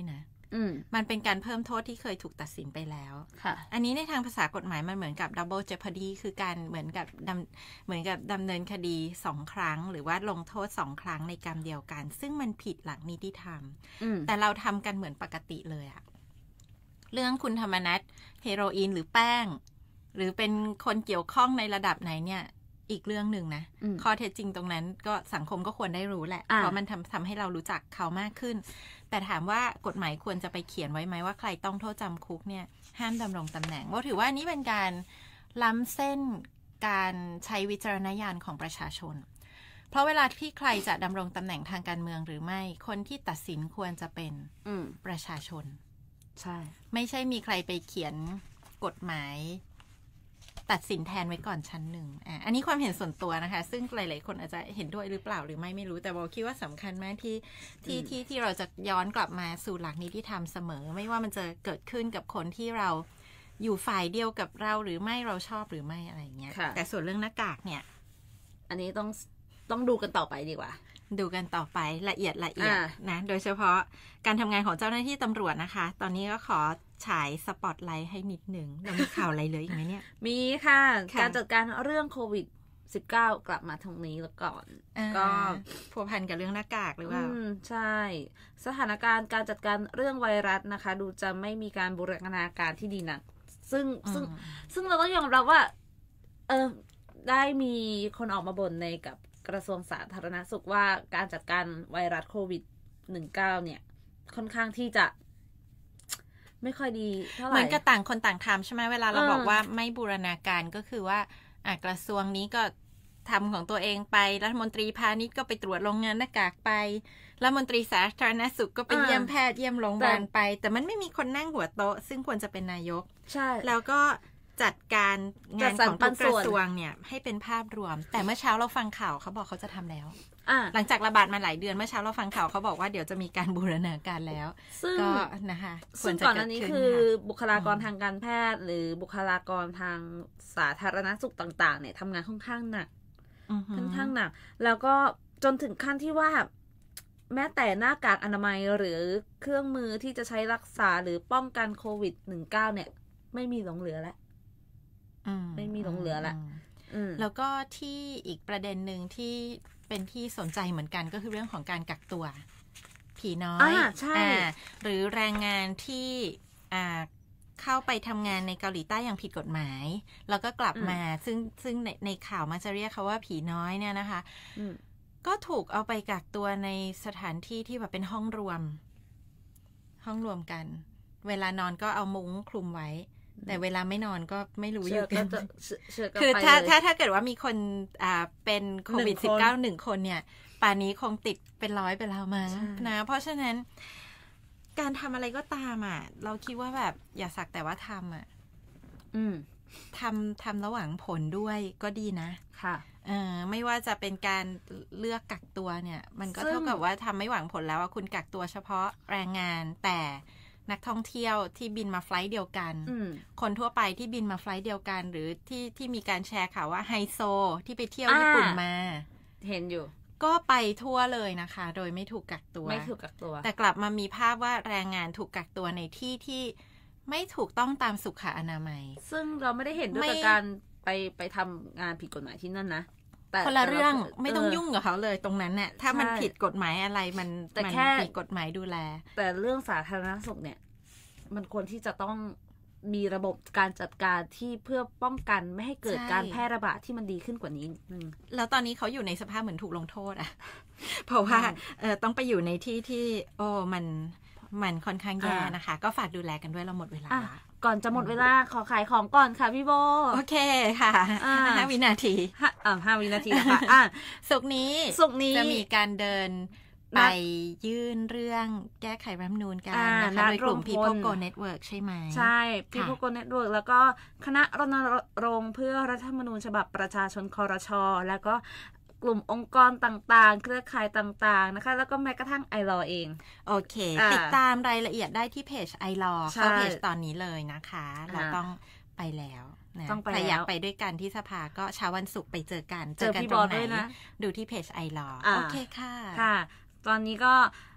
มันเป็นการเพิ่มโทษที่เคยถูกตัดสินไปแล้วอันนี้ในทางภาษากฎหมายมันเหมือนกับ double jeopardy คือการเหมือนกับดำเหมือนกับดำเนินคดีสองครั้งหรือว่าลงโทษสองครั้งในกรรมเดียวกันซึ่งมันผิดหลักนิติธรรมแต่เราทำกันเหมือนปกติเลยอะเรื่องคุณธรรมนัสเฮโรอีนหรือแป้งหรือเป็นคนเกี่ยวข้องในระดับไหนเนี่ยอีกเรื่องหนึ่งนะข้อเท็จจริงตรงนั้นก็สังคมก็ควรได้รู้แหละเพราะมันทำทำให้เรารู้จักเขามากขึ้นแต่ถามว่ากฎหมายควรจะไปเขียนไว้ไหมว่าใครต้องโทษจำคุกเนี่ยห้ามดำรงตำแหน่งว่าถือว่านี่เป็นการล้ำเส้นการใช้วิจารณญาณของประชาชนเพราะเวลาที่ใครจะดำรงตำแหน่งทางการเมืองหรือไม่คนที่ตัดสินควรจะเป็นประชาชนใช่ไม่ใช่มีใครไปเขียนกฎหมายตัดสินแทนไว้ก่อนชั้นหนึ่งอ่ะอันนี้ความเห็นส่วนตัวนะคะซึ่งหลายๆคนอาจจะเห็นด้วยหรือเปล่าหรือไม่ไม่รู้แต่โบคิดว่าสำคัญมากที่ที่ที่ที่เราจะย้อนกลับมาสู่หลักนิติธรรมเสมอไม่ว่ามันจะเกิดขึ้นกับคนที่เราอยู่ฝ่ายเดียวกับเราหรือไม่เราชอบหรือไม่อะไรเงี้ยแต่ส่วนเรื่องหน้ากากเนี่ยอันนี้ต้องต้องดูกันต่อไปดีกว่าดูกันต่อไปละเอียดละเอียดนะโดยเฉพาะการทำงานของเจ้าหน้าที่ตำรวจนะคะตอนนี้ก็ขอฉายสปอตไลท์ให้นิดหนึ่งเรามีข่าวอะไรเลยอีกไหมเนี่ยมีค่ะการจัดการเรื่องโควิดสิบเก้ากลับมาตรงนี้แล้วก่อนก็พัวพันกับเรื่องหน้ากากหรือเปล่าใช่สถานการณ์การจัดการเรื่องไวรัสนะคะดูจะไม่มีการบูรณาการที่ดีนักซึ่งซึ่งซึ่งเราต้องยอมรับว่าเออได้มีคนออกมาบ่นในกับกระทรวงสาธารณสุขว่าการจัดการไวรัสโควิดสิบเก้าเนี่ยค่อนข้างที่จะไม่ค่อยดีเท่าไหร่เหมือนกับต่างคนต่างทำใช่ไหมเวลาเราบอกว่าไม่บูรณาการก็คือว่าอ่ะกระทรวงนี้ก็ทำของตัวเองไปรัฐมนตรีพาณิชย์ก็ไปตรวจโรงงานหน้ากากไปรัฐมนตรีสาธารณสุขก็ไปเยี่ยมแพทย์เยี่ยมโรงพยาบาลไปแต่มันไม่มีคนนั่งหัวโต๊ะซึ่งควรจะเป็นนายกใช่แล้วก็จัดการงานของทุกกระทรวงเนี่ยให้เป็นภาพรวมแต่เมื่อเช้าเราฟังข่าวเขาบอกเขาจะทำแล้วหลังจากระบาดมาหลายเดือนเมื่อเช้าเราฟังข่าวเขาบอกว่าเดี๋ยวจะมีการบูรณาการแล้วก็นะคะซึ่งก่อนหน้านี้คือบุคลากรทางการแพทย์หรือบุคลากรทางสาธารณสุขต่างๆเนี่ยทำงานค่อนข้างหนักค่อนข้างหนักแล้วก็จนถึงขั้นที่ว่าแม้แต่หน้ากากอนามัยหรือเครื่องมือที่จะใช้รักษาหรือป้องกันโควิดสิบเก้าเนี่ยไม่มีหลงเหลือแล้วไม่มีหลงเหลือละแล้วก็ที่อีกประเด็นหนึ่งที่เป็นที่สนใจเหมือนกันก็คือเรื่องของการกักตัวผีน้อยหรือแรงงานที่เข้าไปทำงานในเกาหลีใต้อย่างผิดกฎหมายแล้วก็กลับมาซึ่งซึ่งในในข่าวมันจะเรียกเขาว่าผีน้อยเนี่ยนะคะก็ถูกเอาไปกักตัวในสถานที่ที่แบบเป็นห้องรวมห้องรวมกันเวลานอนก็เอามุ้งคลุมไว้แต่เวลาไม่นอนก็ไม่รู้อยู่กันคือถ้าถ้าถ้าเกิดว่ามีคนอ่าเป็นโควิดสิบเก้าหนึ่งคนเนี่ยป่านนี้คงติดเป็นร้อยไปแล้วมั้งนะเพราะฉะนั้นการทำอะไรก็ตามอ่ะเราคิดว่าแบบอย่าสักแต่ว่าทำอ่ะทำทำระหว่างผลด้วยก็ดีนะค่ะเออไม่ว่าจะเป็นการเลือกกักตัวเนี่ยมันก็เท่ากับว่าทำไม่หวังผลแล้วว่าคุณกักตัวเฉพาะแรงงานแต่นักท่องเที่ยวที่บินมาไฟล์เดียวกันคนทั่วไปที่บินมาไฟล์เดียวกันหรือที่ที่มีการแชร์ข่าวว่าไฮโซที่ไปเที่ยวญี่ปุ่นมาเห็นอยู่ก็ไปทั่วเลยนะคะโดยไม่ถูกกักตัวไม่ถูกกักตัวแต่กลับมามีภาพว่าแรงงานถูกกักตัวในที่ที่ไม่ถูกต้องตามสุขอนามัยซึ่งเราไม่ได้เห็นด้วยกับการไปไปทำงานผิดกฎหมายที่นั่นนะคนละเรื่องไม่ต้องยุ่งกับเขาเลยตรงนั้นเนี่ยถ้ามันผิดกฎหมายอะไรมันแต่แค่มีกฎหมายดูแลแต่เรื่องสาธารณสุขเนี่ยมันควรที่จะต้องมีระบบการจัดการที่เพื่อป้องกันไม่ให้เกิดการแพร่ระบาดที่มันดีขึ้นกว่านี้นึงแล้วตอนนี้เขาอยู่ในสภาพเหมือนถูกลงโทษอ่ะเพราะว่าเออต้องไปอยู่ในที่ที่โอ้มันมันค่อนข้างแย่นะคะก็ฝากดูแลกันด้วยเราหมดเวลาก่อนจะหมดเวลาขอขายของก่อนค่ะพี่โบโอเคค่ะห้าวินาทีอ่าห้าวินาทีนะคะอ่ะศุกร์นี้ศุกร์นี้จะมีการเดินไปยื่นเรื่องแก้ไขรัฐธรรมนูญกันนะคะโดยกลุ่ม People Go Network ใช่ไหมใช่ People Go Network แล้วก็คณะรณรงค์เพื่อรัฐธรรมนูญฉบับประชาชนครช.แล้วก็กลุ่มองค์กรต่างๆเครือข่ายต่างๆนะคะแล้วก็แม้กระทั่ง ไอ แอล โอ เองโอเคติดตามรายละเอียดได้ที่เพจ ไอ แอล โอ เข้าเพจตอนนี้เลยนะคะเราต้องไปแล้วต้องไปใครอยากไปด้วยกันที่สภาก็เช้าวันศุกร์ไปเจอกันเจอกันตรงไหนดูที่เพจ ไอ แอล โอ โอเคค่ะค่ะตอนนี้ก็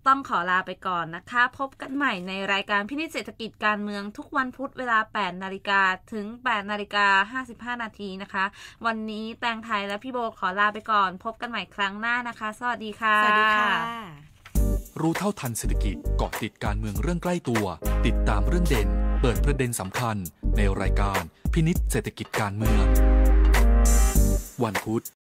ต้องขอลาไปก่อนนะคะพบกันใหม่ในรายการพินิจเศรษฐกิจการเมืองทุกวันพุธเวลา แปดนาฬิกา ถึง แปดนาฬิกาห้าสิบห้า นาทีนะคะวันนี้แตงไทยและพี่โบขอลาไปก่อนพบกันใหม่ครั้งหน้านะคะสวัสดีค่ะสวัสดีค่ะรู้เท่าทันเศรษฐกิจเกาะติดการเมืองเรื่องใกล้ตัวติดตามเรื่องเด่นเปิดประเด็นสำคัญในรายการพินิจเศรษฐกิจการเมืองวันพุธ